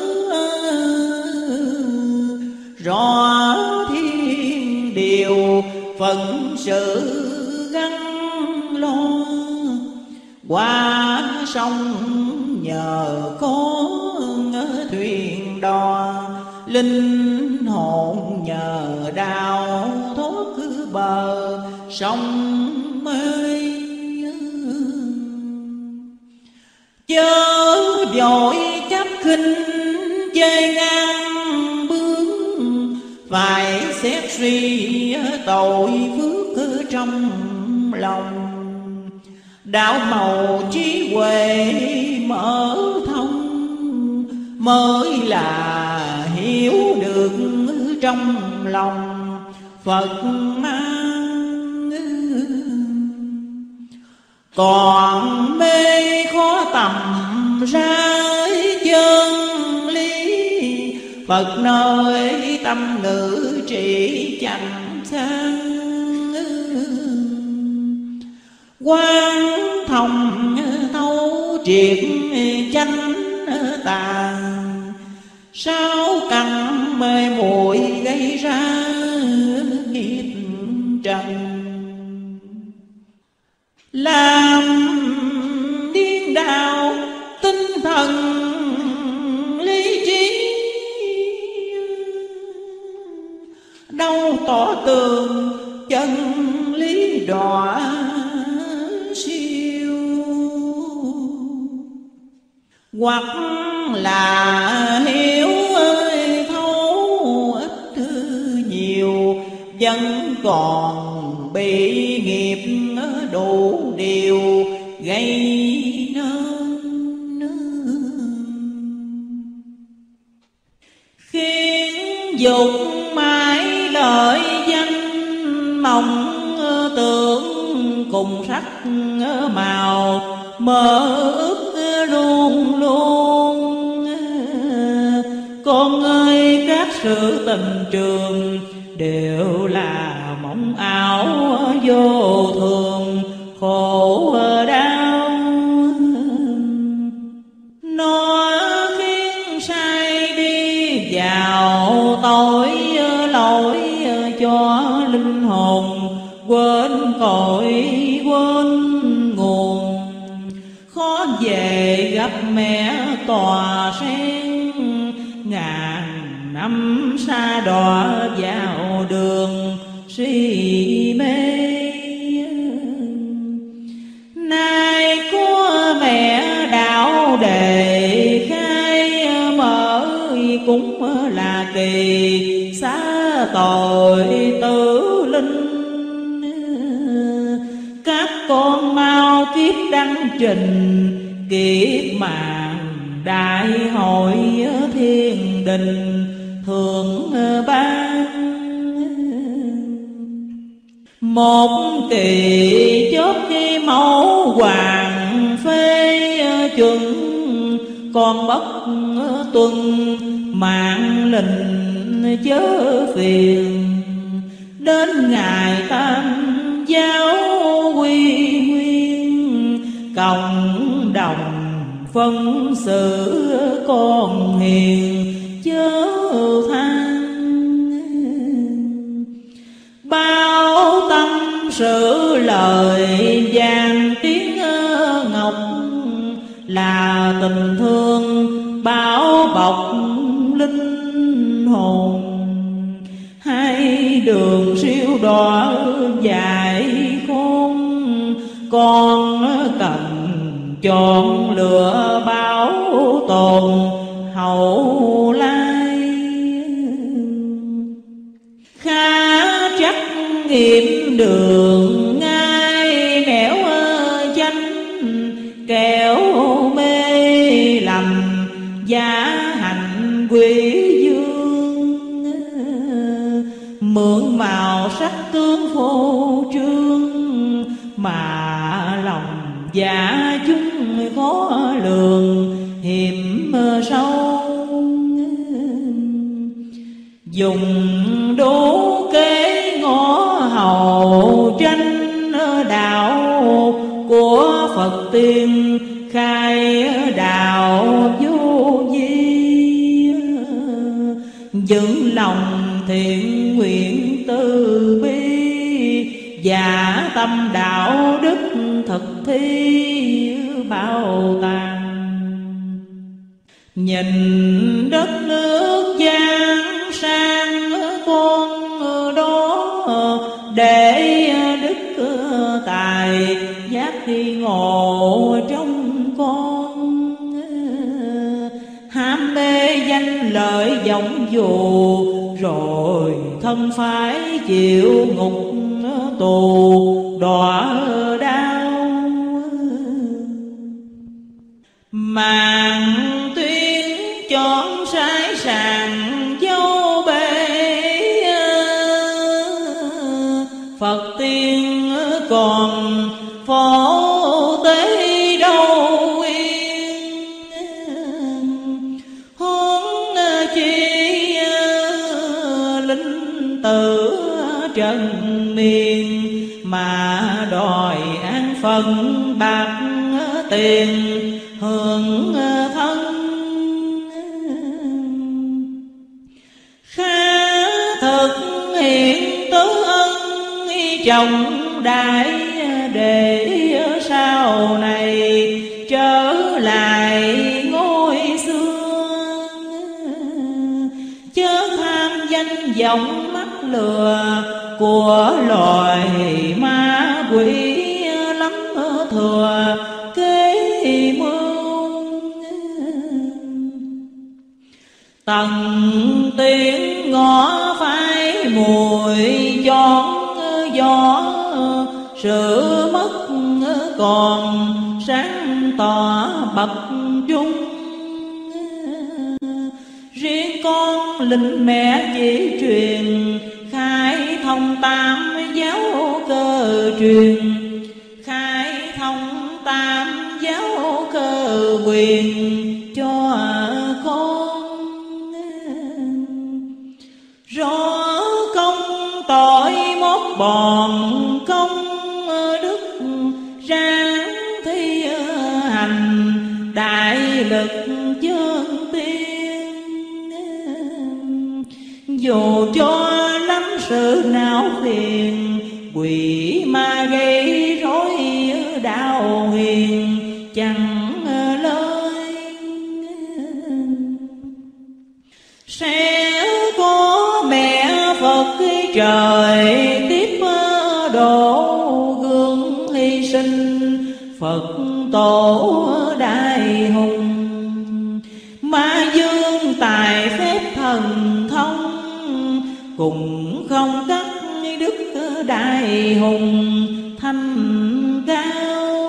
rõ thiên điều phận sự gắn lo. Qua sông nhờ có thuyền đò, linh hồn nhờ đào thoát cứ bờ sông ơi. Chớ vội chấp khinh chơi ngang bước, phải xét suy tội phước trong lòng. Đạo màu trí huệ mở thông, mới là hiểu được trong lòng Phật mang. Còn mê khó tầm ra chân lý, Phật nơi tâm ngữ trị chẳng sang. Quán thông thấu triệt chánh tàn, sao căn mê muội gây ra nghiệp trần. Làm thân lý trí, đâu tỏ tường chân lý đọa siêu. Hoặc là hiểu ơi thấu ít nhiều, vẫn còn bị nghiệp đủ điều gây nên, khiến dục mãi lợi danh, mộng tưởng cùng sắc màu, mơ ước luôn luôn. Con ơi các sự tình trường đều là mộng ảo vô thường, khổ đau nó khiến sai đi vào tội lỗi, cho linh hồn quên cội quên nguồn. Khó về gặp mẹ tòa sen, ngàn năm xa đọa vào đường si mê. Nay có mẹ đạo đề khai mở, cũng là kỳ xá tội tử linh. Các con mau kiếp đăng trình, kiếp mạng đại hội thiên đình thường ban. Một kỳ chốt khi mẫu hoàng phê chuẩn, còn bất tuân mạng lình chớ phiền. Đến ngày tam giáo quy nguyên, cộng đồng phân xử con hiền chớ than. Bao tâm sự lời vàng tiếng ngọc, là tình thương bảo bọc linh hồn. Hai đường siêu đỏ dài khôn, con cần chọn lựa bảo tồn hậu lai. Khá trắc nghiệm đường ngay nẻo chánh, kẻo mê lầm giả hành quỷ dương. Mượn màu sắc tướng phô trương, mà lòng giả chúng khó lường hiểm sâu. Dùng đủ kế ngõ hầu tranh đạo của Phật tiên, khai đạo vô vi. Giữ lòng thiện nguyện từ bi, và tâm đạo đức thực thi bao tàng. Nhìn đất nước giang sang con đó, để đức tài giác đi ngộ trong con. Ham mê danh lợi vọng dù, rồi thân phải chịu ngục tù đọa đau. Màn tuyên chọn sai sàng dấu bể, Phật tiên còn phổ tế đâu yên. Hướng chi linh tử trần miền, mà đòi an phận bạc tiền hưởng thân. Khá thực hiện tứ ân chồng đại, để sau này trở lại ngôi giọng mắt lừa của loài ma quỷ lắm thừa kế mưu. Tần tiếng ngõ phái mùi chón gió, sự mất còn sáng tỏ bậc chung. Riêng con linh mẹ chỉ truyền, khai thông tam giáo cơ truyền. Khai thông tam giáo cơ quyền cho con. Rõ công tội mốt bòn công đức, ráng thi hành đại lực chân tiên. Dù cho lắm sự não phiền, quỷ ma gây rối đạo huyền chẳng lời. Sẽ có mẹ Phật trời tiếp độ, gương hy sinh Phật tổ đại hùng. Ma dương tài phép thần thông, cùng không cắt đức đại hùng thanh cao.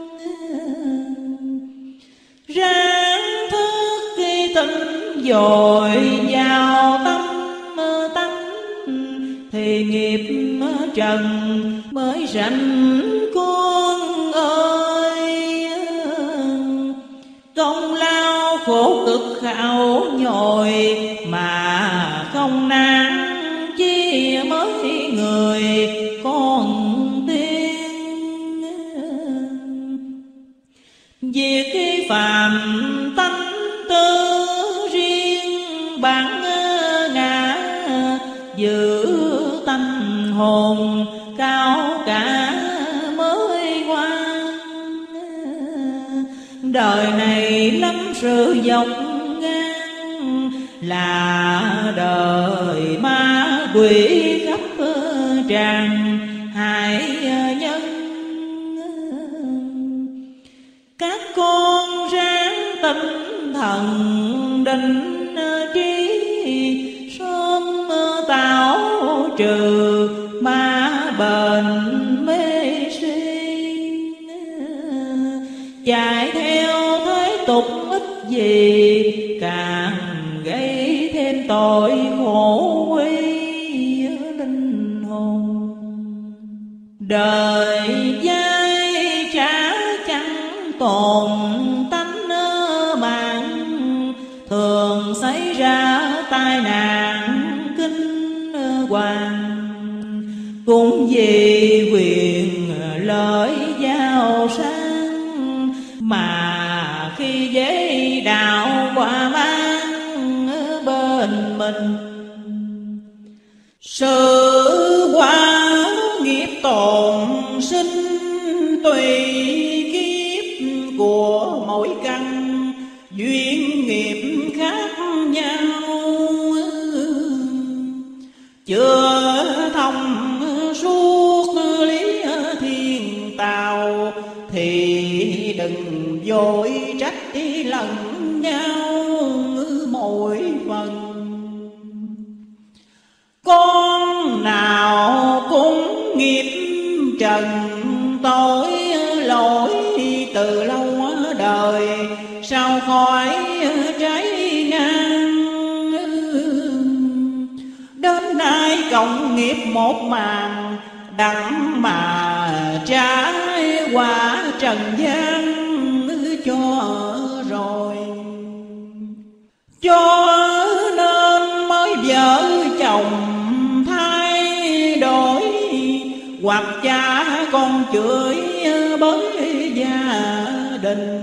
Ráng thức khi tỉnh dồi vào tâm tánh, thì nghiệp trần mới rảnh con ơi. Công lao khổ cực khảo nhồi, mà không nán chi mới người con tiên. Việc khi phàm tánh tư riêng bản ngã, giữ tâm hồn cao cả mới ngoan. Đời này lắm sự dọc ngang, là đời ma quỷ khắp tràn hại nhân. Các con ráng tinh thần định trí, sớm tạo trừ ma bệnh mê si. Chạy theo thế tục ít gì, càng gây thêm tội khổ quy linh hồn. Đời dai trả chẳng tồn tánh mạng, thường xảy ra tai nạn kinh hoàng. Cũng vì quyền lợi giàu sang, mà khi giới đạo quả mang bên mình. Sự quả nghiệp tồn sinh, tùy kiếp của mỗi căn, duyên nghiệp khác nhau. Chưa thông suốt lý thiên tào, thì đừng vội trách lẫn nhau mỗi phần. Con nào cũng nghiệp trần tội lỗi, từ lâu đời sao khỏi trái ngang. Đến nay cộng nghiệp một màn, đặng mà trái quả trần gian cho rồi. Cho nên mới vợ chồng thay đổi, hoặc cha con chửi bới gia đình,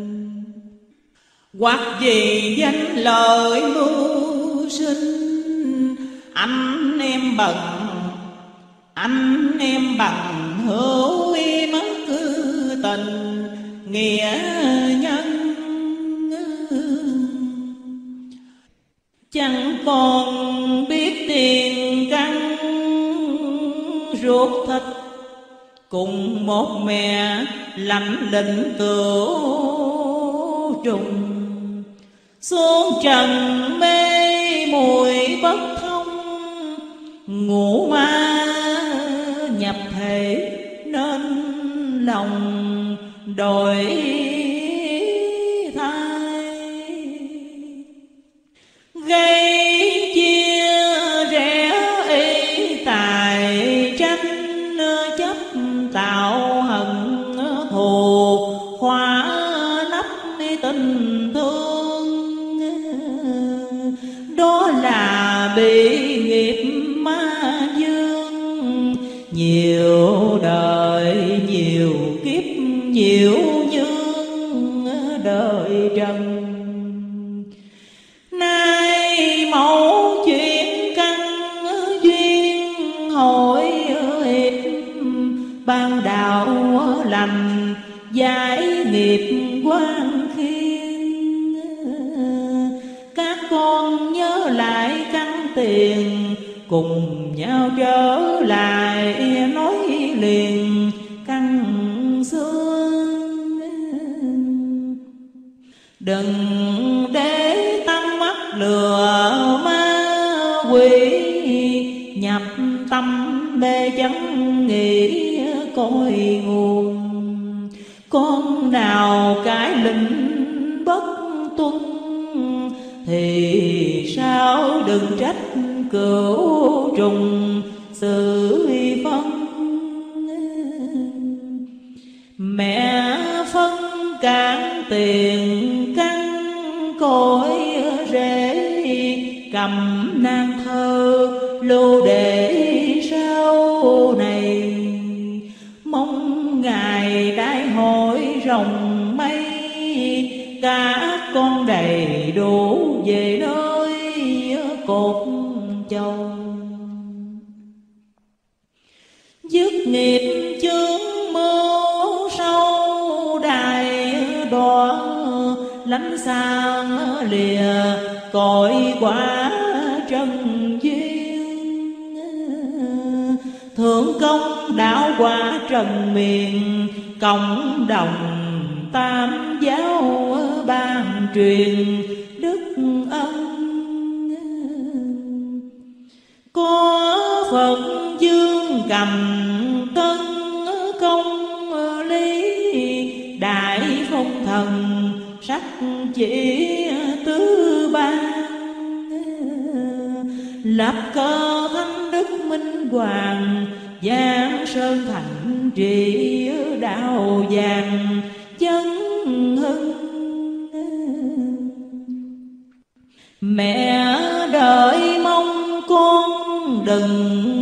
hoặc vì danh lợi mưu sinh. Anh em bận, anh em bằng hữu mất tình nghĩa nhân. Chẳng còn biết tiền ruột thịt, cùng một mẹ lạnh lĩnh cửu trùng. Xuống trần mê muội bất thông, ngủ ma nhập thể nên lòng đổi thay. Gây chia rẽ ý tài tranh, chấp tạo hận thù, khóa nắp tình thương. Đó là bị nghiệp ma dương, nhiều đời nhiều kiếp nhiều nhương đời trần. Nay mẫu chuyện căn duyên hội hiệp, ban đạo lành giải nghiệp quan khiên. Các con nhớ lại căn tiền, cùng nhau trở lại nói liền căn xưa. Đừng để tâm mắt lừa ma quỷ, nhập tâm mê chấn nghĩ coi nguồn. Con nào cải lệnh bất tuân, thì sao đừng trách cửu trùng xử phân. Mẹ phân cản tiền căn cõi rễ, cầm nan thơ lưu để sau này. Mong Ngài đại hội rồng mây, các con đầy đủ về nơi cột châu. Dứt nghiệp chướng mưu sâu đài đỏ, lánh sang lìa cõi quả trần duyên. Thượng công đạo quả trần miền, cộng đồng tam giáo ban truyền đức ân. Có Phật dương cầm tân công lý, đại phong thần sắc chỉ tứ ban. Lập cơ thánh đức minh hoàng, giang sơn thành trì đạo vàng chân hưng. Mẹ đợi mong con đừng